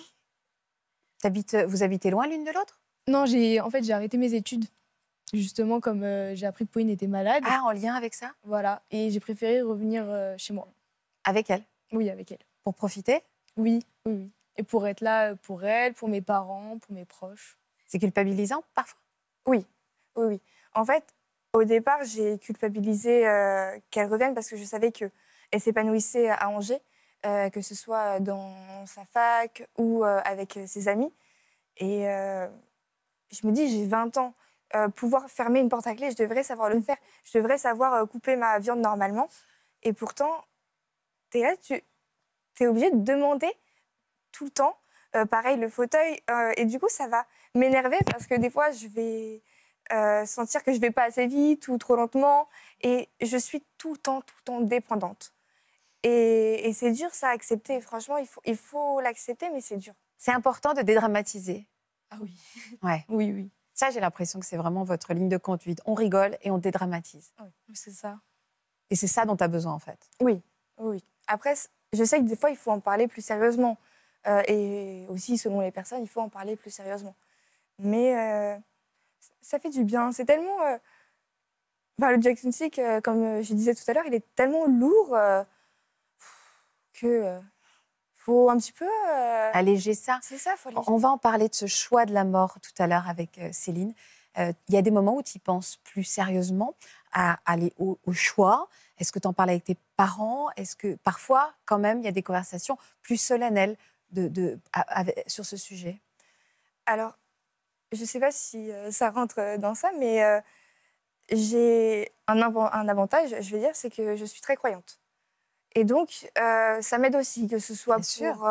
Vous habitez loin l'une de l'autre? Non, j'ai arrêté mes études, justement, comme j'ai appris que Pauline était malade. Ah, en lien avec ça? Voilà, et j'ai préféré revenir chez moi. Avec elle? Oui, avec elle. Pour profiter? Oui, oui, oui. Et pour être là pour elle, pour mes parents, pour mes proches. C'est culpabilisant, parfois? Oui, oui, oui. En fait, au départ, j'ai culpabilisé qu'elle revienne parce que je savais qu'elle s'épanouissait à Angers, que ce soit dans sa fac ou avec ses amis. Et je me dis, j'ai 20 ans, pouvoir fermer une porte à clé, je devrais savoir le faire. Je devrais savoir couper ma viande normalement. Et pourtant, tu es là, tu es obligé de demander tout le temps. Pareil, le fauteuil. Et du coup, ça va m'énerver parce que des fois, je vais sentir que je vais pas assez vite ou trop lentement. Et je suis tout le temps dépendante. Et c'est dur, ça, à accepter. Franchement, il faut l'accepter, mais c'est dur. C'est important de dédramatiser. Ah oui. Ouais. Oui, oui. Ça, j'ai l'impression que c'est vraiment votre ligne de conduite. On rigole et on dédramatise. C'est ça. Et c'est ça dont tu as besoin, en fait. Oui, oui. Après, je sais que des fois, il faut en parler plus sérieusement. Et aussi, selon les personnes, il faut en parler plus sérieusement. Mais ça fait du bien. C'est tellement... le Jackson Sick, comme je disais tout à l'heure, il est tellement lourd que faut un petit peu... Alléger ça. C'est ça, faut alléger. On va en parler de ce choix de la mort tout à l'heure avec Céline. Il y a des moments où tu y penses plus sérieusement à aller au choix. Est-ce que tu en parles avec tes parents? Est-ce que parfois, quand même, il y a des conversations plus solennelles sur ce sujet? Alors, je ne sais pas si ça rentre dans ça, mais j'ai un avantage, je vais dire, c'est que je suis très croyante. Et donc, ça m'aide aussi, que ce soit Bien pour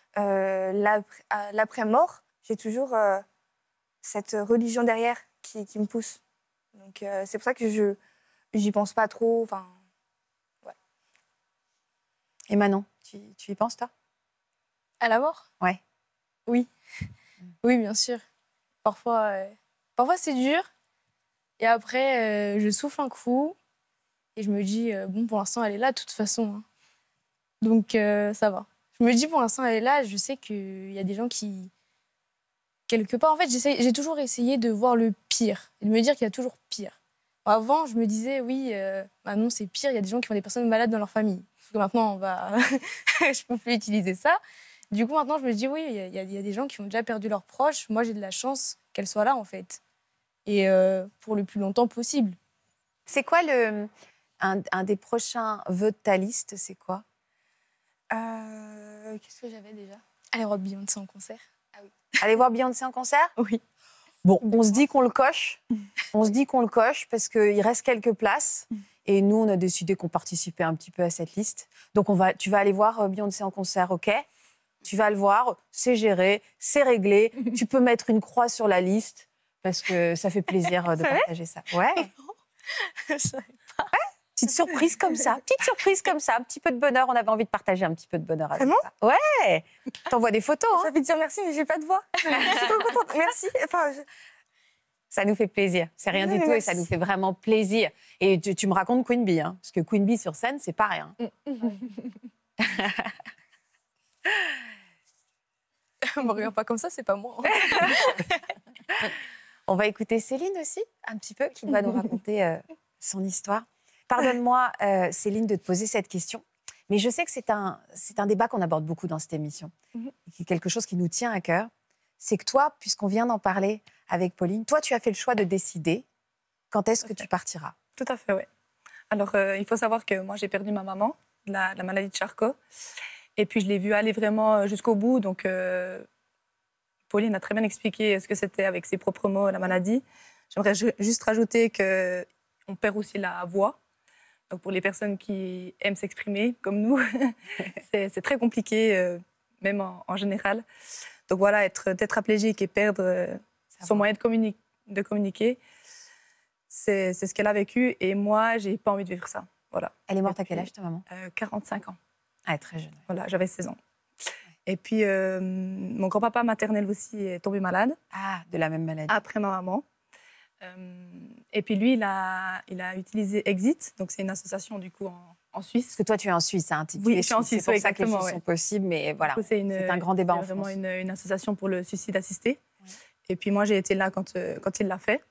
l'après-mort. J'ai toujours cette religion derrière qui me pousse. Donc, c'est pour ça que je n'y pense pas trop. Enfin, ouais. Et Manon, tu y penses, toi? À la mort? Ouais. Oui. Oui, bien sûr. Parfois c'est dur. Et après, je souffle un coup. Et je me dis, bon, pour l'instant, elle est là, de toute façon. Hein. Donc, ça va. Je me dis, pour l'instant, elle est là. Je sais qu'il y a des gens qui... Quelque part, en fait, j'ai toujours essayé de voir le pire. Et de me dire qu'il y a toujours pire. Avant, je me disais, oui, non, c'est pire. Il y a des gens qui ont des personnes malades dans leur famille. Parce que maintenant, je peux plus utiliser ça. Du coup, maintenant, je me dis, oui, il y a des gens qui ont déjà perdu leurs proches. Moi, j'ai de la chance qu'elle soit là, en fait. Et pour le plus longtemps possible. C'est quoi un des prochains vœux de ta liste? C'est quoi? Qu'est-ce que j'avais déjà? Aller voir Beyoncé en concert. Aller voir Beyoncé en concert? Oui. Bon, on se dit qu'on le coche. On se dit qu'on le coche parce qu'il reste quelques places. Et nous, on a décidé qu'on participait un petit peu à cette liste. Donc, tu vas aller voir Beyoncé en concert, OK? Tu vas le voir, c'est géré, c'est réglé. Tu peux mettre une croix sur la liste parce que ça fait plaisir de partager ça. Ouais. Je savais pas. Petite surprise comme ça, un petit peu de bonheur. On avait envie de partager un petit peu de bonheur avec Vraiment? ça. Ouais. T'envoies des photos, hein? J'ai envie de dire merci, mais j'ai pas de voix. Je suis trop contente. Merci. Enfin, Ça nous fait plaisir. C'est rien Oui, du tout merci. et ça nous fait vraiment plaisir. Et tu me racontes Queen Bee, hein, parce que Queen Bee sur scène, c'est pas rien. me regarde pas comme ça, c'est pas moi. On va écouter Céline aussi, un petit peu, qui va nous raconter son histoire. Pardonne-moi, Céline, de te poser cette question, mais je sais que c'est un débat qu'on aborde beaucoup dans cette émission, qui est quelque chose qui nous tient à cœur. C'est que toi, puisqu'on vient d'en parler avec Pauline, toi, tu as fait le choix de décider quand est-ce que tu partiras. Tout à fait, oui. Alors, il faut savoir que moi, j'ai perdu ma maman, de la maladie de Charcot. Et puis, je l'ai vue aller vraiment jusqu'au bout. Donc, Pauline a très bien expliqué ce que c'était avec ses propres mots, la maladie. J'aimerais juste rajouter qu'on perd aussi la voix. Donc, pour les personnes qui aiment s'exprimer, comme nous, c'est très compliqué, même en général. Donc, voilà, être tétraplégique et perdre son moyen de communiquer, c'est ce qu'elle a vécu. Et moi, j'ai pas envie de vivre ça. Voilà. Elle est morte à quel âge, ta maman? 45 ans. Ah, très jeune. Voilà, j'avais 16 ans. Et puis, mon grand-papa maternel aussi est tombé malade. Ah, de la même maladie. Après ma maman. Et puis, lui, il a utilisé Exit. Donc, c'est une association, du coup, en Suisse. Parce que toi, tu es en Suisse, hein, oui, je suis en Suisse, c'est pour ça que les exactement, choses sont possibles, mais voilà, coup, c'est un grand débat en France. C'est vraiment une association pour le suicide assisté. Oui. Et puis, moi, j'ai été là quand il l'a fait.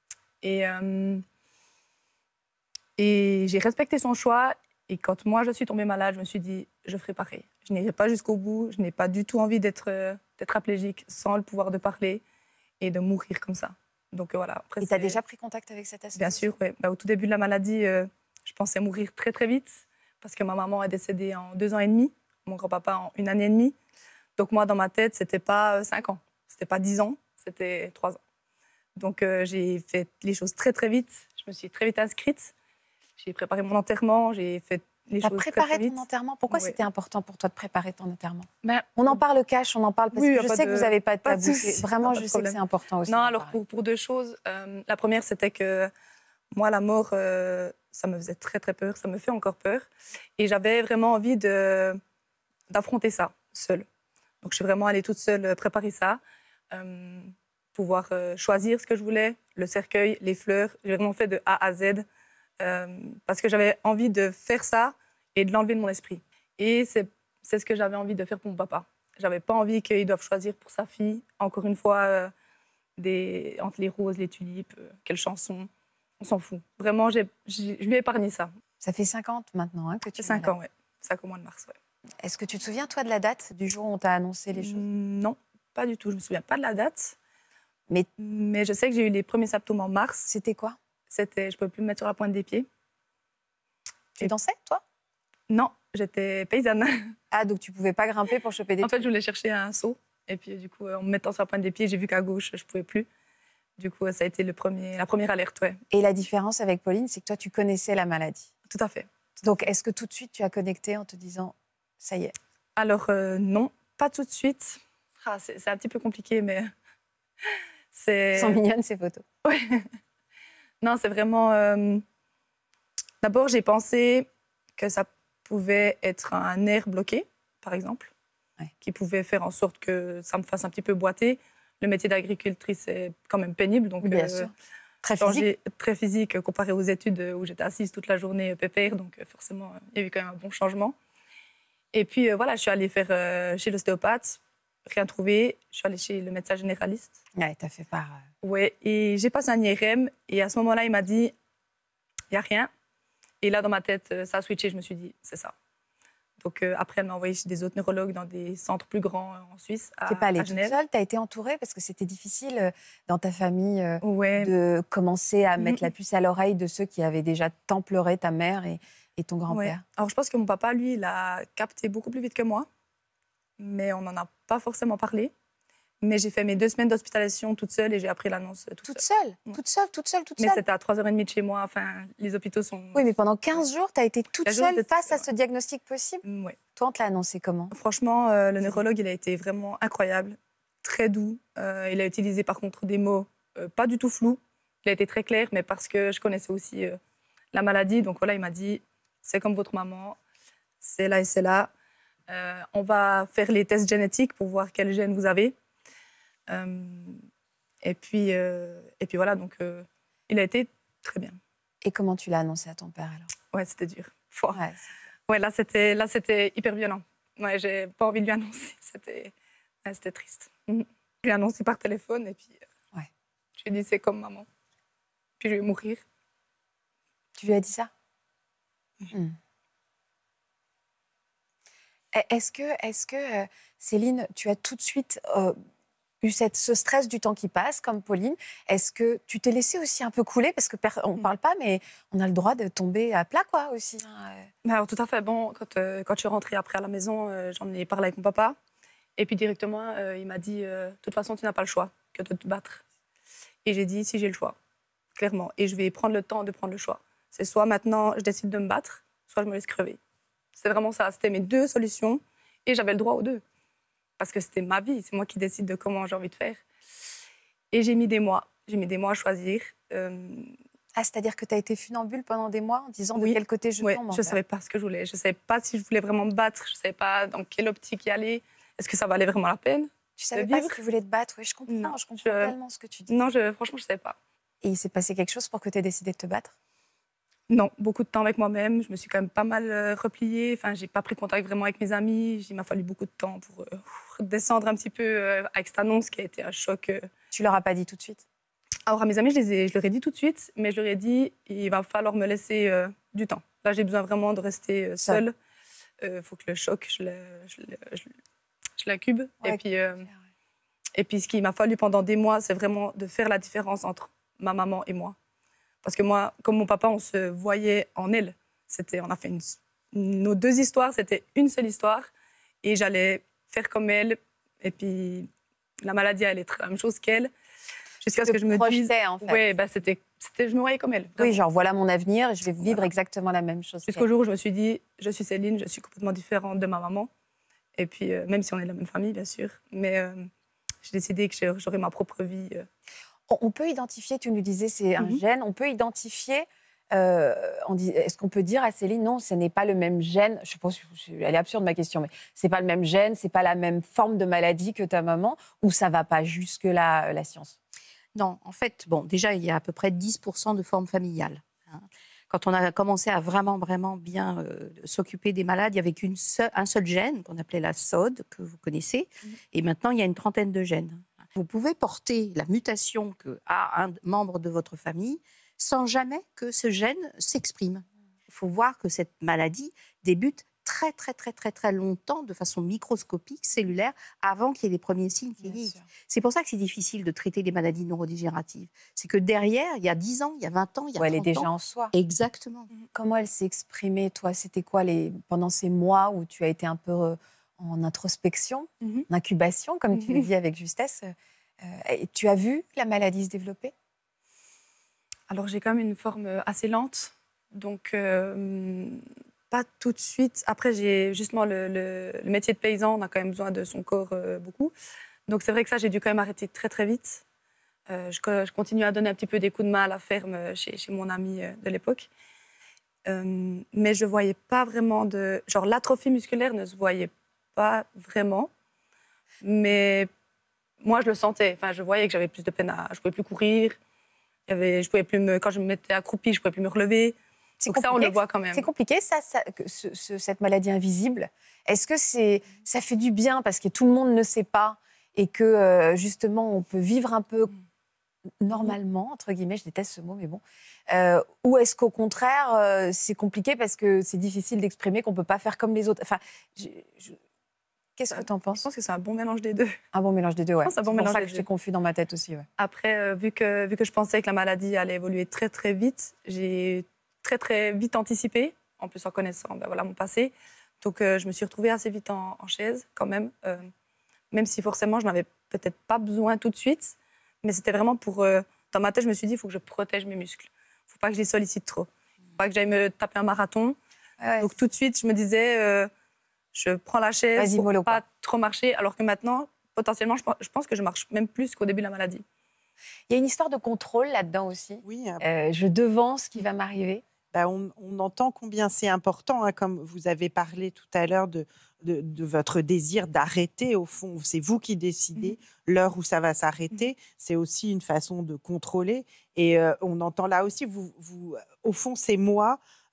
Et j'ai respecté son choix. Et quand moi, je suis tombée malade, je me suis dit, je ferai pareil. Je n'irai pas jusqu'au bout. Je n'ai pas du tout envie d'être tétraplégique sans le pouvoir de parler et de mourir comme ça. Donc voilà. Après, et tu as déjà pris contact avec cette association? Bien sûr, oui. Bah, au tout début de la maladie, je pensais mourir très, très vite parce que ma maman est décédée en 2 ans et demi, mon grand-papa en 1 année et demie. Donc moi, dans ma tête, ce n'était pas 5 ans, ce n'était pas 10 ans, c'était 3 ans. Donc j'ai fait les choses très, très vite. Je me suis très vite inscrite. J'ai préparé mon enterrement, j'ai fait les choses très, très vite. Tu as préparé ton enterrement? Pourquoi c'était important pour toi de préparer ton enterrement? Ben, on en parle cash, on en parle parce que je sais que vous n'avez pas de tabou. Vraiment, je sais que c'est important aussi. Non, alors pour 2 choses. La première, c'était que moi, la mort, ça me faisait très, très peur. Ça me fait encore peur. Et j'avais vraiment envie d'affronter ça, seule. Donc, je suis vraiment allée toute seule préparer ça. Pouvoir choisir ce que je voulais, le cercueil, les fleurs. J'ai vraiment fait de A à Z. Parce que j'avais envie de faire ça et de l'enlever de mon esprit. Et c'est ce que j'avais envie de faire pour mon papa. J'avais pas envie qu'il doive choisir pour sa fille, encore une fois, entre les roses, les tulipes, quelle chanson, on s'en fout. Vraiment, je lui ai épargné ça. Ça fait 50 maintenant que tu es 5 ans, oui. 5 au mois de mars, oui. Est-ce que tu te souviens, toi, de la date du jour où on t'a annoncé les choses? Non, pas du tout. Je me souviens pas de la date. Mais je sais que j'ai eu les premiers symptômes en mars. C'était quoi? Je ne pouvais plus me mettre sur la pointe des pieds. Tu dansais, toi? Non, j'étais paysanne. Ah, donc tu ne pouvais pas grimper pour choper des En fait, je voulais chercher un seau. Et puis, du coup, en me mettant sur la pointe des pieds, j'ai vu qu'à gauche, je ne pouvais plus. Du coup, ça a été la première alerte, ouais. Et la différence avec Pauline, c'est que toi, tu connaissais la maladie. Tout à fait. Donc, est-ce que tout de suite, tu as connecté en te disant, ça y est? Alors, non, pas tout de suite. Ah, c'est un petit peu compliqué, mais... Elles sont mignonnes, ces photos. Oui. Non, c'est vraiment... D'abord, j'ai pensé que ça pouvait être un nerf bloqué, par exemple, qui pouvait faire en sorte que ça me fasse un petit peu boiter. Le métier d'agricultrice est quand même pénible. Donc, bien sûr. Très physique. Très physique comparé aux études où j'étais assise toute la journée pépère. Donc, forcément, il y a eu quand même un bon changement. Et puis, voilà, je suis allée faire chez l'ostéopathe. Rien trouvé. Je suis allée chez le médecin généraliste. Ouais, t'as fait part. Oui, et j'ai passé un IRM. Et à ce moment-là, il m'a dit, il n'y a rien. Et là, dans ma tête, ça a switché. Je me suis dit, c'est ça. Donc après, elle m'a envoyée chez des autres neurologues dans des centres plus grands en Suisse, à Genève. T'es pas allée toute seule? T'as été entourée? Parce que c'était difficile dans ta famille de commencer à mettre la puce à l'oreille de ceux qui avaient déjà tant pleuré, ta mère et ton grand-père. Alors je pense que mon papa, lui, il a capté beaucoup plus vite que moi. Mais on n'en a pas forcément parlé. Mais j'ai fait mes 2 semaines d'hospitalisation toute seule et j'ai appris l'annonce toute seule. Toute seule? Mais c'était à 3h30 de chez moi. Enfin, les hôpitaux sont... Oui, mais pendant 15 jours, tu as été toute seule face à ce diagnostic possible? Oui. Toi, on te l'a annoncé comment? Franchement, le neurologue, il a été vraiment incroyable, très doux. Il a utilisé par contre des mots pas du tout flous. Il a été très clair, mais parce que je connaissais aussi la maladie. Donc voilà, il m'a dit, c'est comme votre maman, c'est là et c'est là. On va faire les tests génétiques pour voir quel gène vous avez. Et puis voilà, donc il a été très bien. Et comment tu l'as annoncé à ton père alors? Ouais, c'était dur. Ouais, là c'était hyper violent. Ouais, j'ai pas envie de lui annoncer. C'était Ah, c'était triste. Je lui ai annoncé par téléphone et puis Ouais. je lui ai dit c'est comme maman. Puis je vais mourir. Tu lui as dit ça? Est-ce que Céline, tu as tout de suite eu ce stress du temps qui passe, comme Pauline? Est-ce que tu t'es laissée aussi un peu couler? Parce qu'on ne parle pas, mais on a le droit de tomber à plat, quoi, aussi. Alors, tout à fait. Bon, quand je suis rentrée après à la maison, j'en ai parlé avec mon papa. Et puis directement, il m'a dit de toute façon, tu n'as pas le choix que de te battre. Et j'ai dit si j'ai le choix, clairement. Et je vais prendre le temps de prendre le choix. C'est soit maintenant, je décide de me battre, soit je me laisse crever. C'est vraiment ça. C'était mes deux solutions. Et j'avais le droit aux deux. Parce que c'était ma vie. C'est moi qui décide de comment j'ai envie de faire. Et j'ai mis des mois. J'ai mis des mois à choisir. Ah, c'est-à-dire que tu as été funambule pendant des mois en disant Oui. de quel côté je tombe? Je ne savais pas ce que je voulais. Je ne savais pas si je voulais vraiment me battre. Je ne savais pas dans quelle optique y aller. Est-ce que ça valait vraiment la peine? Tu ne savais pas si tu voulais te battre? Oui, je comprends. Non, je comprends tellement ce que tu dis. Non, franchement, je ne savais pas. Et il s'est passé quelque chose pour que tu aies décidé de te battre? Non, beaucoup de temps avec moi-même. Je me suis quand même pas mal repliée. Enfin, j'ai pas pris contact vraiment avec mes amis. Il m'a fallu beaucoup de temps pour redescendre un petit peu avec cette annonce qui a été un choc. Tu leur as pas dit tout de suite? Alors, à mes amis, je leur ai dit tout de suite, mais je leur ai dit il va falloir me laisser du temps. Là, j'ai besoin vraiment de rester seule. Faut que le choc, je l'incube. Ouais, Et puis, ce qu'il m'a fallu pendant des mois, c'est vraiment de faire la différence entre ma maman et moi. Parce que moi, comme mon papa, on se voyait en elle. On a fait nos deux histoires, c'était une seule histoire. Et j'allais faire comme elle. Et puis, la maladie allait être la même chose qu'elle. Jusqu'à ce que je me dise... en fait. Oui, bah, je me voyais comme elle. Oui, genre, voilà mon avenir, je vais vivre exactement la même chose. Jusqu'au jour où je me suis dit, je suis Céline, je suis complètement différente de ma maman. Et puis, même si on est de la même famille, bien sûr. Mais j'ai décidé que j'aurais ma propre vie. On peut identifier, tu nous disais, c'est un gène, on peut identifier, est-ce qu'on peut dire à Céline, non, ce n'est pas le même gène, je pense, elle est absurde ma question, mais c'est pas le même gène, c'est pas la même forme de maladie que ta maman, ou ça va pas jusque-là, la science? Non, en fait, bon, déjà, il y a à peu près 10% de formes familiales. Hein. Quand on a commencé à vraiment bien s'occuper des malades, il y avait un seul gène qu'on appelait la SOD, que vous connaissez, et maintenant, il y a une trentaine de gènes. Vous pouvez porter la mutation qu'a un membre de votre famille sans jamais que ce gène s'exprime. Il faut voir que cette maladie débute très longtemps, de façon microscopique, cellulaire, avant qu'il y ait les premiers signes cliniques. C'est pour ça que c'est difficile de traiter les maladies neurodégénératives. C'est que derrière, il y a 10 ans, il y a 20 ans, il y a 30 ans... Elle est déjà en soi. Exactement. Comment elle s'est exprimée, toi? C'était quoi pendant ces mois où tu as été un peu en introspection, en incubation, comme tu le dis avec justesse? Tu as vu la maladie se développer? Alors, j'ai quand même une forme assez lente. Donc, pas tout de suite. Après, j'ai justement le métier de paysan, on a quand même besoin de son corps beaucoup. Donc, c'est vrai que ça, j'ai dû quand même arrêter très vite. Je continue à donner un petit peu des coups de main à la ferme chez mon ami de l'époque. Mais je ne voyais pas vraiment de... Genre, l'atrophie musculaire ne se voyait pas vraiment. Mais moi, je le sentais. Enfin, je voyais que j'avais plus de peine je ne pouvais plus courir. Je pouvais plus quand je me mettais accroupie, je ne pouvais plus me relever. Donc ça, on le voit quand même. C'est compliqué, cette maladie invisible. Est-ce que ça fait du bien parce que tout le monde ne sait pas et que, justement, on peut vivre un peu normalement, entre guillemets, je déteste ce mot, mais bon. Ou est-ce qu'au contraire, c'est compliqué parce que c'est difficile d'exprimer qu'on ne peut pas faire comme les autres? Enfin, qu'est-ce que tu en penses? Je pense que c'est un bon mélange des deux. Un bon mélange des deux, ouais. C'est pour ça que j'étais confus dans ma tête aussi, ouais. Après, vu que je pensais que la maladie allait évoluer très vite, j'ai très vite anticipé, en plus en connaissant mon passé. Donc, je me suis retrouvée assez vite en chaise, quand même. Même si forcément, je n'avais peut-être pas besoin tout de suite. Mais c'était vraiment pour... dans ma tête, je me suis dit, il faut que je protège mes muscles. Il ne faut pas que je les sollicite trop. Il ne faut pas que j'aille me taper un marathon. Ouais. Donc, tout de suite, je me disais... je prends la chaise pour ne pas trop marcher, alors que maintenant, potentiellement, je pense que je marche même plus qu'au début de la maladie. Il y a une histoire de contrôle là-dedans aussi. Oui. Je devance ce qui va m'arriver. On entend combien c'est important, hein, comme vous avez parlé tout à l'heure de votre désir d'arrêter, au fond. C'est vous qui décidez l'heure où ça va s'arrêter. C'est aussi une façon de contrôler. Et on entend là aussi, au fond, c'est moi...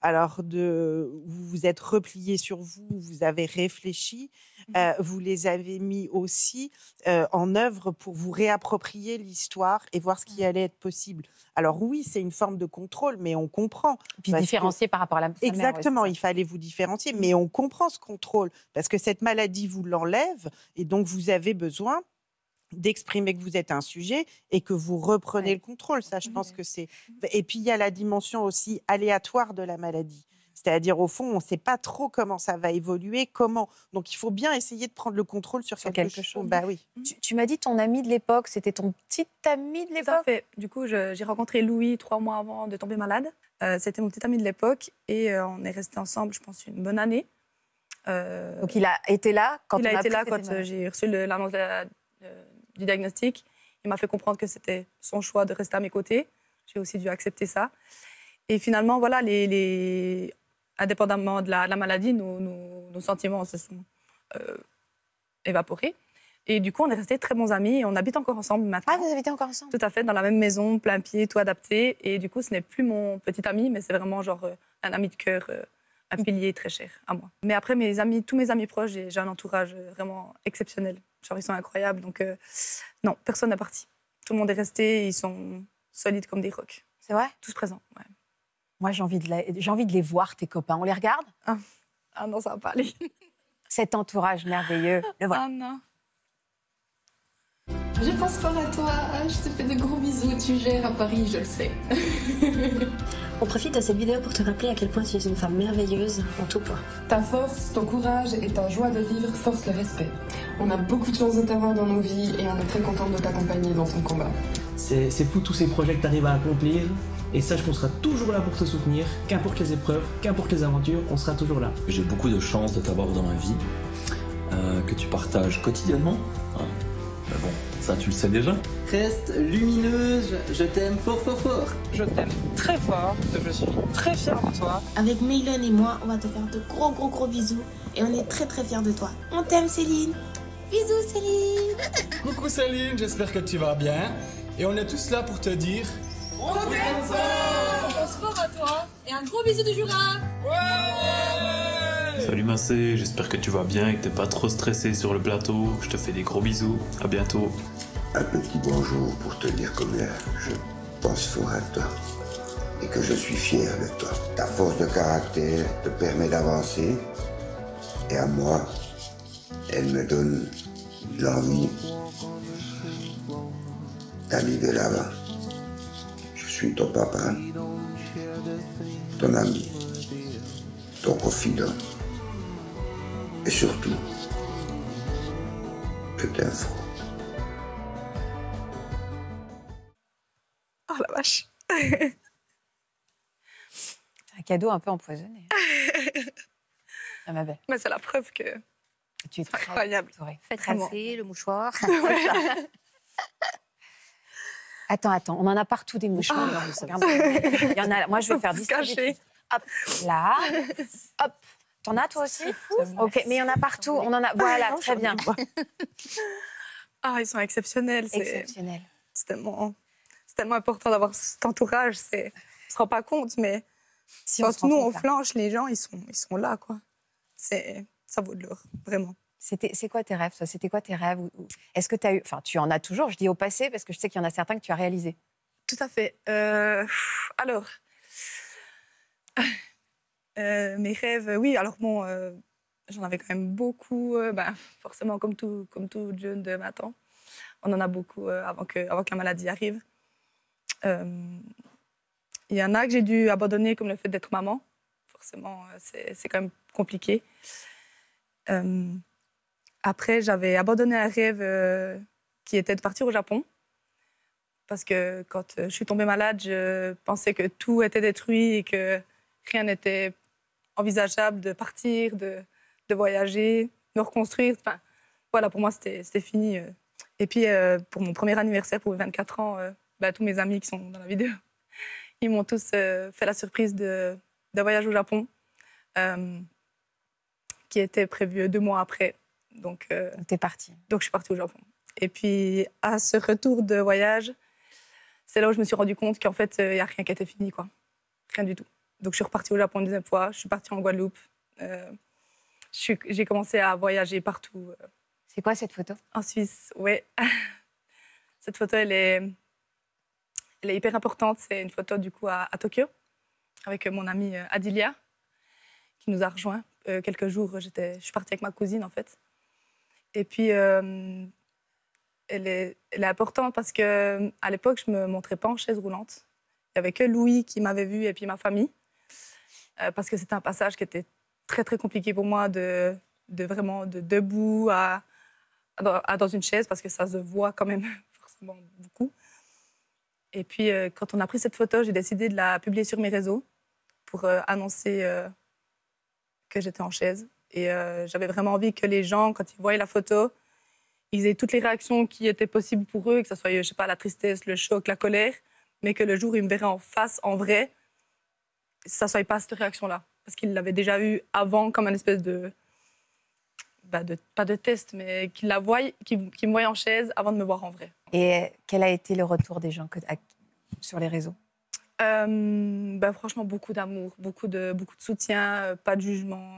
Alors, vous vous êtes replié sur vous, vous avez réfléchi, vous les avez mis aussi en œuvre pour vous réapproprier l'histoire et voir ce qui allait être possible. Alors oui, c'est une forme de contrôle, mais on comprend. Puis différencier par rapport à la sa mère, Exactement, ouais, il fallait vous différencier, mais on comprend ce contrôle, parce que cette maladie vous l'enlève, et donc vous avez besoin d'exprimer que vous êtes un sujet et que vous reprenez le contrôle. Ça, je pense que c'est... Et puis, il y a la dimension aussi aléatoire de la maladie. C'est-à-dire, au fond, on ne sait pas trop comment ça va évoluer, comment. Donc, il faut bien essayer de prendre le contrôle sur quelque chose. Bah oui. Tu m'as dit ton ami de l'époque, c'était ton petit ami de Tout à l'époque? fait. Du coup, j'ai rencontré Louis 3 mois avant de tomber malade. C'était mon petit ami de l'époque et on est restés ensemble, je pense, une bonne année. Donc, il a été là quand il a été là quand j'ai reçu l'annonce du diagnostic. Il m'a fait comprendre que c'était son choix de rester à mes côtés. J'ai aussi dû accepter ça. Et finalement, voilà, indépendamment de la maladie, nos sentiments se sont évaporés. Et du coup, on est restés très bons amis et on habite encore ensemble maintenant. Ah, vous habitez encore ensemble? Tout à fait, dans la même maison, plein pied, tout adapté. Et du coup, ce n'est plus mon petit ami, mais c'est vraiment genre un ami de cœur, un pilier très cher à moi. Mais après, tous mes amis proches, j'ai un entourage vraiment exceptionnel. Genre, ils sont incroyables. Donc, non, personne n'est parti. Tout le monde est resté. Ils sont solides comme des rocs. C'est vrai? Tous présents, ouais. Moi, j'ai envie de les voir, tes copains. On les regarde? Ah non, ça va pas aller. Cet entourage merveilleux. Le voilà. Ah non. Je pense fort à toi. Je te fais de gros bisous. Tu gères à Paris, je le sais. On profite de cette vidéo pour te rappeler à quel point tu es une femme merveilleuse en tout point. Ta force, ton courage et ta joie de vivre forcent le respect. On a beaucoup de chance de t'avoir dans nos vies et on est très contente de t'accompagner dans ton combat. C'est fou tous ces projets que tu arrives à accomplir. Et sache qu'on sera toujours là pour te soutenir, qu'importe les épreuves, qu'importe les aventures, on sera toujours là. J'ai beaucoup de chance de t'avoir dans ma vie, que tu partages quotidiennement. Mais bon, ça tu le sais déjà. Reste lumineuse, je t'aime fort fort fort. Je t'aime très fort, je suis très fière de toi. Avec Meilon et moi, on va te faire de gros bisous et on est très fiers de toi. On t'aime Céline. Bisous Céline. Coucou Céline, j'espère que tu vas bien. Et on est tous là pour te dire... On t'aime fort. On pense fort à toi. Et un gros bisou du Jura. Ouais. Salut Massé, j'espère que tu vas bien et que t'es pas trop stressé sur le plateau. Je te fais des gros bisous, à bientôt. Un petit bonjour pour te dire combien je pense fort à toi et que je suis fier de toi. Ta force de caractère te permet d'avancer et à moi, elle me donne l'envie d'aller de l'avant. Je suis ton papa, ton ami, ton confident et surtout, je t'aime fort. Oh la vache. C'est un cadeau un peu empoisonné. Ah, ma belle. Mais c'est la preuve que tu es incroyable. Faites tracer le mouchoir. Attends, on en a partout des mouchoirs. Il y en a. Moi, je vais faire distribuer. Hop, là. Hop. T'en as toi aussi? Ok, mais il y en a partout. On en a. Voilà, très bien. Ah, ils sont exceptionnels. Exceptionnels. C'est tellement important d'avoir cet entourage. On se rend pas compte, mais si quand nous on flanche, les gens ils sont là, quoi. Ça vaut de l'or, vraiment. C'est quoi tes rêves, toi? C'était quoi tes rêves? Est-ce que tu as eu... Enfin, tu en as toujours, je dis au passé, parce que je sais qu'il y en a certains que tu as réalisés. Tout à fait. Alors... mes rêves, oui, alors bon, j'en avais quand même beaucoup, forcément comme tout jeune de 20 ans. On en a beaucoup avant que la maladie arrive. Il y en a que j'ai dû abandonner, comme le fait d'être maman. Forcément, c'est quand même compliqué. Après, j'avais abandonné un rêve qui était de partir au Japon. Parce que quand je suis tombée malade, je pensais que tout était détruit et que rien n'était envisageable de partir, de voyager, de reconstruire. Enfin, voilà, pour moi, c'était fini. Et puis, pour mon premier anniversaire, pour mes 24 ans, tous mes amis qui sont dans la vidéo, ils m'ont tous fait la surprise d'un voyage au Japon qui était prévu 2 mois après. Donc, t'es partie. Donc, je suis partie au Japon. Et puis, à ce retour de voyage, c'est là où je me suis rendu compte qu'en fait, il n'y a rien qui était fini, quoi. Rien du tout. Donc, je suis repartie au Japon une deuxième fois. Je suis partie en Guadeloupe. J'ai commencé à voyager partout. C'est quoi cette photo? En Suisse, oui. Cette photo, elle est hyper importante. C'est une photo, du coup, à Tokyo, avec mon amie Adilia, qui nous a rejoints. Quelques jours, je suis partie avec ma cousine, en fait. Et puis, elle est importante parce qu'à l'époque, je ne me montrais pas en chaise roulante. Il n'y avait que Louis qui m'avait vue et puis ma famille. Parce que c'était un passage qui était très, très compliqué pour moi de vraiment de debout à dans une chaise parce que ça se voit quand même forcément beaucoup. Et puis, quand on a pris cette photo, j'ai décidé de la publier sur mes réseaux pour annoncer que j'étais en chaise. Et j'avais vraiment envie que les gens, quand ils voyaient la photo, ils aient toutes les réactions qui étaient possibles pour eux, que ce soit, je sais pas, la tristesse, le choc, la colère, mais que le jour où ils me verraient en face, en vrai, ça ne soit pas cette réaction-là. Parce qu'ils l'avaient déjà eu avant comme une espèce de... pas de test, mais qu'ils me voyaient en chaise avant de me voir en vrai. Et quel a été le retour des gens sur les réseaux? Franchement, beaucoup d'amour, beaucoup de soutien, pas de jugement.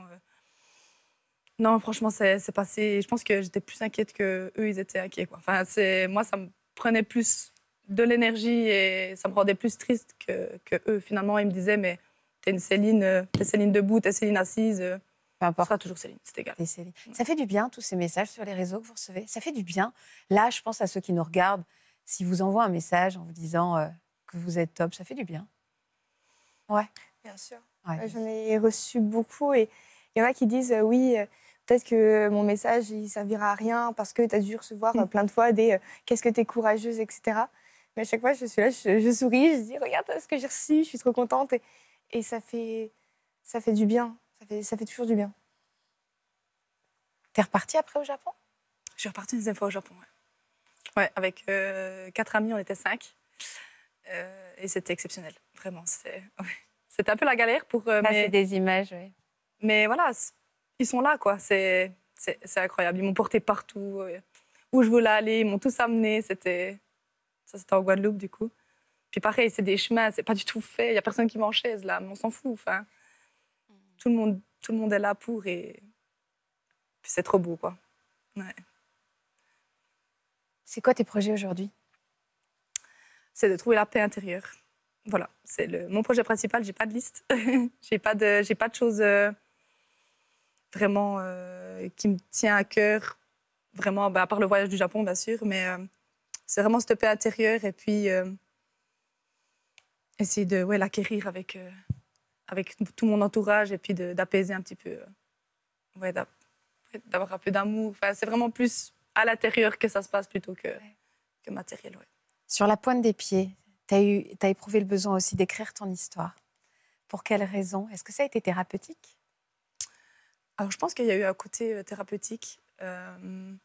Non, franchement, c'est passé. Je pense que j'étais plus inquiète qu'eux, ils étaient inquiets, quoi. Enfin, moi, ça me prenait plus de l'énergie et ça me rendait plus triste que eux. Finalement, ils me disaient, mais t'es Céline debout, t'es Céline assise. Peu importe. Ce sera toujours Céline, c'est égal. Céline. Ça fait du bien, tous ces messages sur les réseaux que vous recevez. Ça fait du bien. Là, je pense à ceux qui nous regardent. Si vous envoient un message en vous disant que vous êtes top, ça fait du bien. Ouais. Bien sûr. Ouais. J'en ai reçu beaucoup et il y en a qui disent oui, peut-être que mon message il servira à rien parce que tu as dû recevoir plein de fois des qu'est-ce que tu es courageuse, etc. Mais à chaque fois, je suis là, je souris, je dis regarde ce que j'ai reçu, je suis trop contente et ça fait du bien. Ça fait toujours du bien. T'es repartie après au Japon? Je suis repartie une deuxième fois au Japon, ouais. Ouais, avec 4 amis, on était 5. Et c'était exceptionnel, vraiment. C'était un peu la galère pour... C'est des images, oui. Mais voilà, ils sont là, quoi. C'est incroyable. Ils m'ont porté partout. Où je voulais aller, ils m'ont tous amené. C'était en Guadeloupe, du coup. Puis pareil, c'est des chemins, c'est pas du tout fait. Il n'y a personne qui va en chaise, là. Mais on s'en fout, enfin. Tout le monde est là pour et... Puis c'est trop beau, quoi. Ouais. C'est quoi tes projets aujourd'hui? C'est de trouver la paix intérieure. Voilà, c'est mon projet principal. J'ai pas de liste. j'ai pas de choses vraiment qui me tient à cœur. Vraiment, à part le voyage du Japon, bien sûr, mais c'est vraiment cette paix intérieure et puis essayer de l'acquérir avec tout mon entourage et puis d'apaiser un petit peu, d'avoir un peu d'amour. Enfin, c'est vraiment plus à l'intérieur que ça se passe plutôt que matériel. Ouais. Sur la pointe des pieds, t'as éprouvé le besoin aussi d'écrire ton histoire. Pour quelles raisons? Est-ce que ça a été thérapeutique? Alors, je pense qu'il y a eu un côté thérapeutique. Je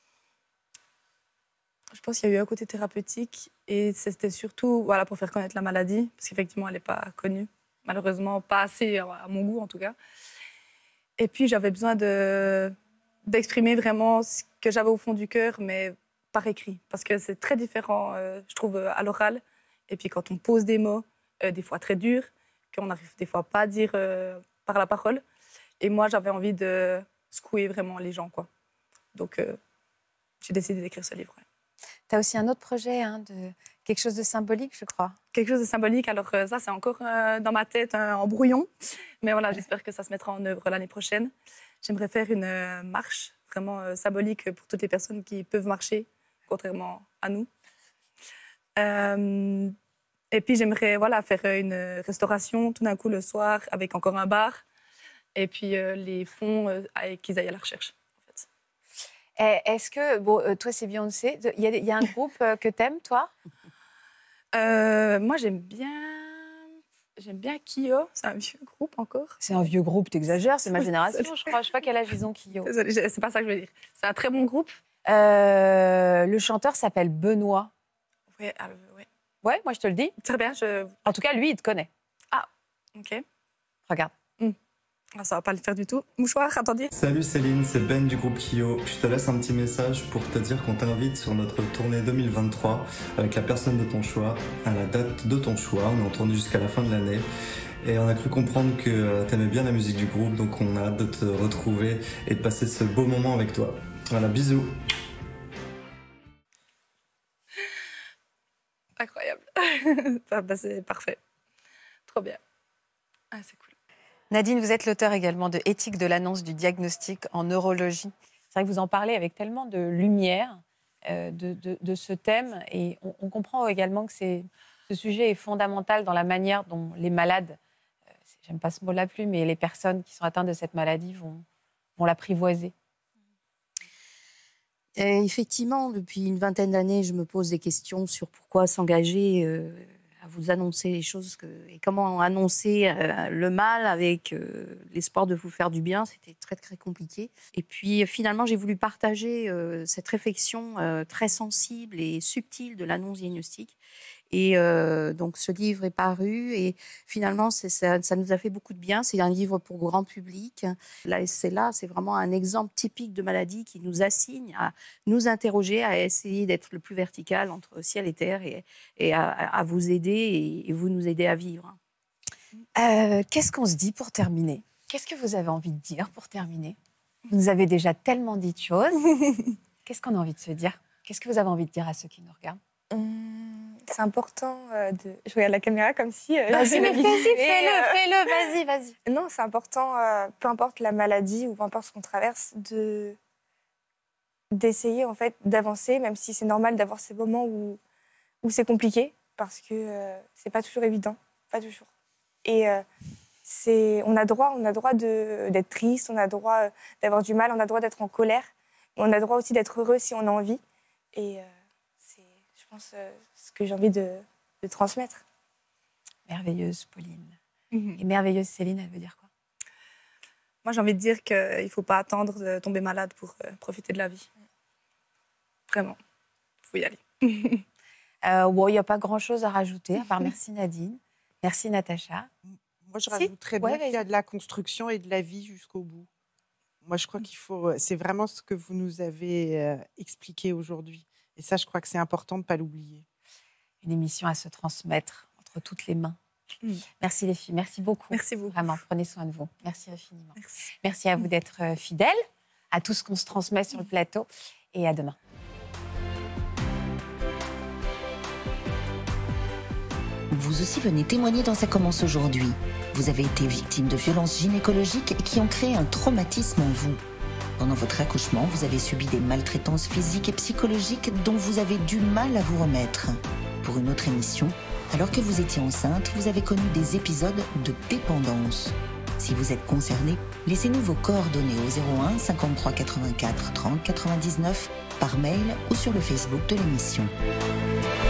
pense qu'il y a eu un côté thérapeutique et c'était surtout pour faire connaître la maladie, parce qu'effectivement, elle n'est pas connue. Malheureusement, pas assez à mon goût, en tout cas. Et puis, j'avais besoin d'exprimer vraiment ce que j'avais au fond du cœur, mais par écrit, parce que c'est très différent, je trouve, à l'oral. Et puis, quand on pose des mots, des fois très durs, qu'on n'arrive des fois pas à dire par la parole. Et moi, j'avais envie de secouer vraiment les gens, quoi. Donc, j'ai décidé d'écrire ce livre. Ouais. Tu as aussi un autre projet, de quelque chose de symbolique, je crois. Quelque chose de symbolique. Alors ça, c'est encore dans ma tête, en brouillon. Mais voilà, j'espère que ça se mettra en œuvre l'année prochaine. J'aimerais faire une marche vraiment symbolique pour toutes les personnes qui peuvent marcher, contrairement à nous. Et puis, j'aimerais faire une restauration tout d'un coup le soir avec encore un bar. Et puis, les fonds, qu'ils aillent à la recherche. Est-ce que, toi, c'est Beyoncé, il y a un groupe que t'aimes, toi? Moi, j'aime bien Kyo. C'est un vieux groupe encore. C'est un vieux groupe, t'exagères, c'est ma génération, je crois. Je sais pas quel âge ils ont, Kyo. Désolée, c'est pas ça que je veux dire. C'est un très bon groupe. Le chanteur s'appelle Benoît. Oui. Ouais, moi, je te le dis. Très bien. En tout cas, lui, il te connaît. Ah, OK. Regarde. Ah, ça va pas le faire du tout. Mouchoir, attendez. Salut Céline, c'est Ben du groupe Kyo. Je te laisse un petit message pour te dire qu'on t'invite sur notre tournée 2023 avec la personne de ton choix, à la date de ton choix. On est en tournée jusqu'à la fin de l'année. Et on a cru comprendre que t'aimais bien la musique du groupe, donc on a hâte de te retrouver et de passer ce beau moment avec toi. Voilà, bisous. Incroyable. C'est parfait. Trop bien. Ah, c'est cool. Nadine, vous êtes l'auteur également de Éthique de l'annonce du diagnostic en neurologie. C'est vrai que vous en parlez avec tellement de lumière de ce thème. Et on comprend également que ce sujet est fondamental dans la manière dont les malades, j'aime pas ce mot-là plus, mais les personnes qui sont atteintes de cette maladie vont l'apprivoiser. Effectivement, depuis une vingtaine d'années, je me pose des questions sur pourquoi s'engager à vous annoncer les choses et comment annoncer le mal avec l'espoir de vous faire du bien. C'était très, très compliqué. Et puis, finalement, j'ai voulu partager cette réflexion très sensible et subtile de l'annonce diagnostique. Et donc, ce livre est paru et finalement, ça nous a fait beaucoup de bien. C'est un livre pour grand public. La SLA, c'est vraiment un exemple typique de maladie qui nous assigne à nous interroger, à essayer d'être le plus vertical entre ciel et terre et à vous aider et vous nous aider à vivre. Qu'est-ce qu'on se dit pour terminer? Qu'est-ce que vous avez envie de dire pour terminer? Vous nous avez déjà tellement dit de choses. Qu'est-ce qu'on a envie de se dire? Qu'est-ce que vous avez envie de dire à ceux qui nous regardent? C'est important de... Je regarde la caméra comme si... Vas-y, mais fais-le, vas-y. Non, c'est important, peu importe la maladie ou peu importe ce qu'on traverse, d'essayer en fait d'avancer, même si c'est normal d'avoir ces moments où c'est compliqué, parce que c'est pas toujours évident, pas toujours. Et on a droit d'être triste, on a droit d'avoir du mal, on a droit d'être en colère, mais on a droit aussi d'être heureux si on a envie. Et c'est, je pense, ce que j'ai envie de transmettre. Merveilleuse, Pauline. Et merveilleuse, Céline, elle veut dire quoi? Moi, j'ai envie de dire qu'il ne faut pas attendre de tomber malade pour profiter de la vie. Vraiment, il faut y aller. Il n'y a pas grand-chose à rajouter, à part merci Nadine, merci Natacha. Moi, je rajouterais bien qu'il y a de la construction et de la vie jusqu'au bout. Moi, je crois qu'il faut... C'est vraiment ce que vous nous avez expliqué aujourd'hui. Et ça, je crois que c'est important de ne pas l'oublier. Une émission à se transmettre entre toutes les mains. Merci les filles, merci beaucoup. Merci beaucoup. Vraiment, prenez soin de vous. Merci infiniment. Merci à vous d'être fidèles à tout ce qu'on se transmet sur le plateau. Et à demain. Vous aussi venez témoigner dans Ça commence aujourd'hui. Vous avez été victime de violences gynécologiques qui ont créé un traumatisme en vous. Pendant votre accouchement, vous avez subi des maltraitances physiques et psychologiques dont vous avez du mal à vous remettre. Pour une autre émission, alors que vous étiez enceinte, vous avez connu des épisodes de dépendance. Si vous êtes concerné, laissez-nous vos coordonnées au 01 53 84 30 99 par mail ou sur le Facebook de l'émission.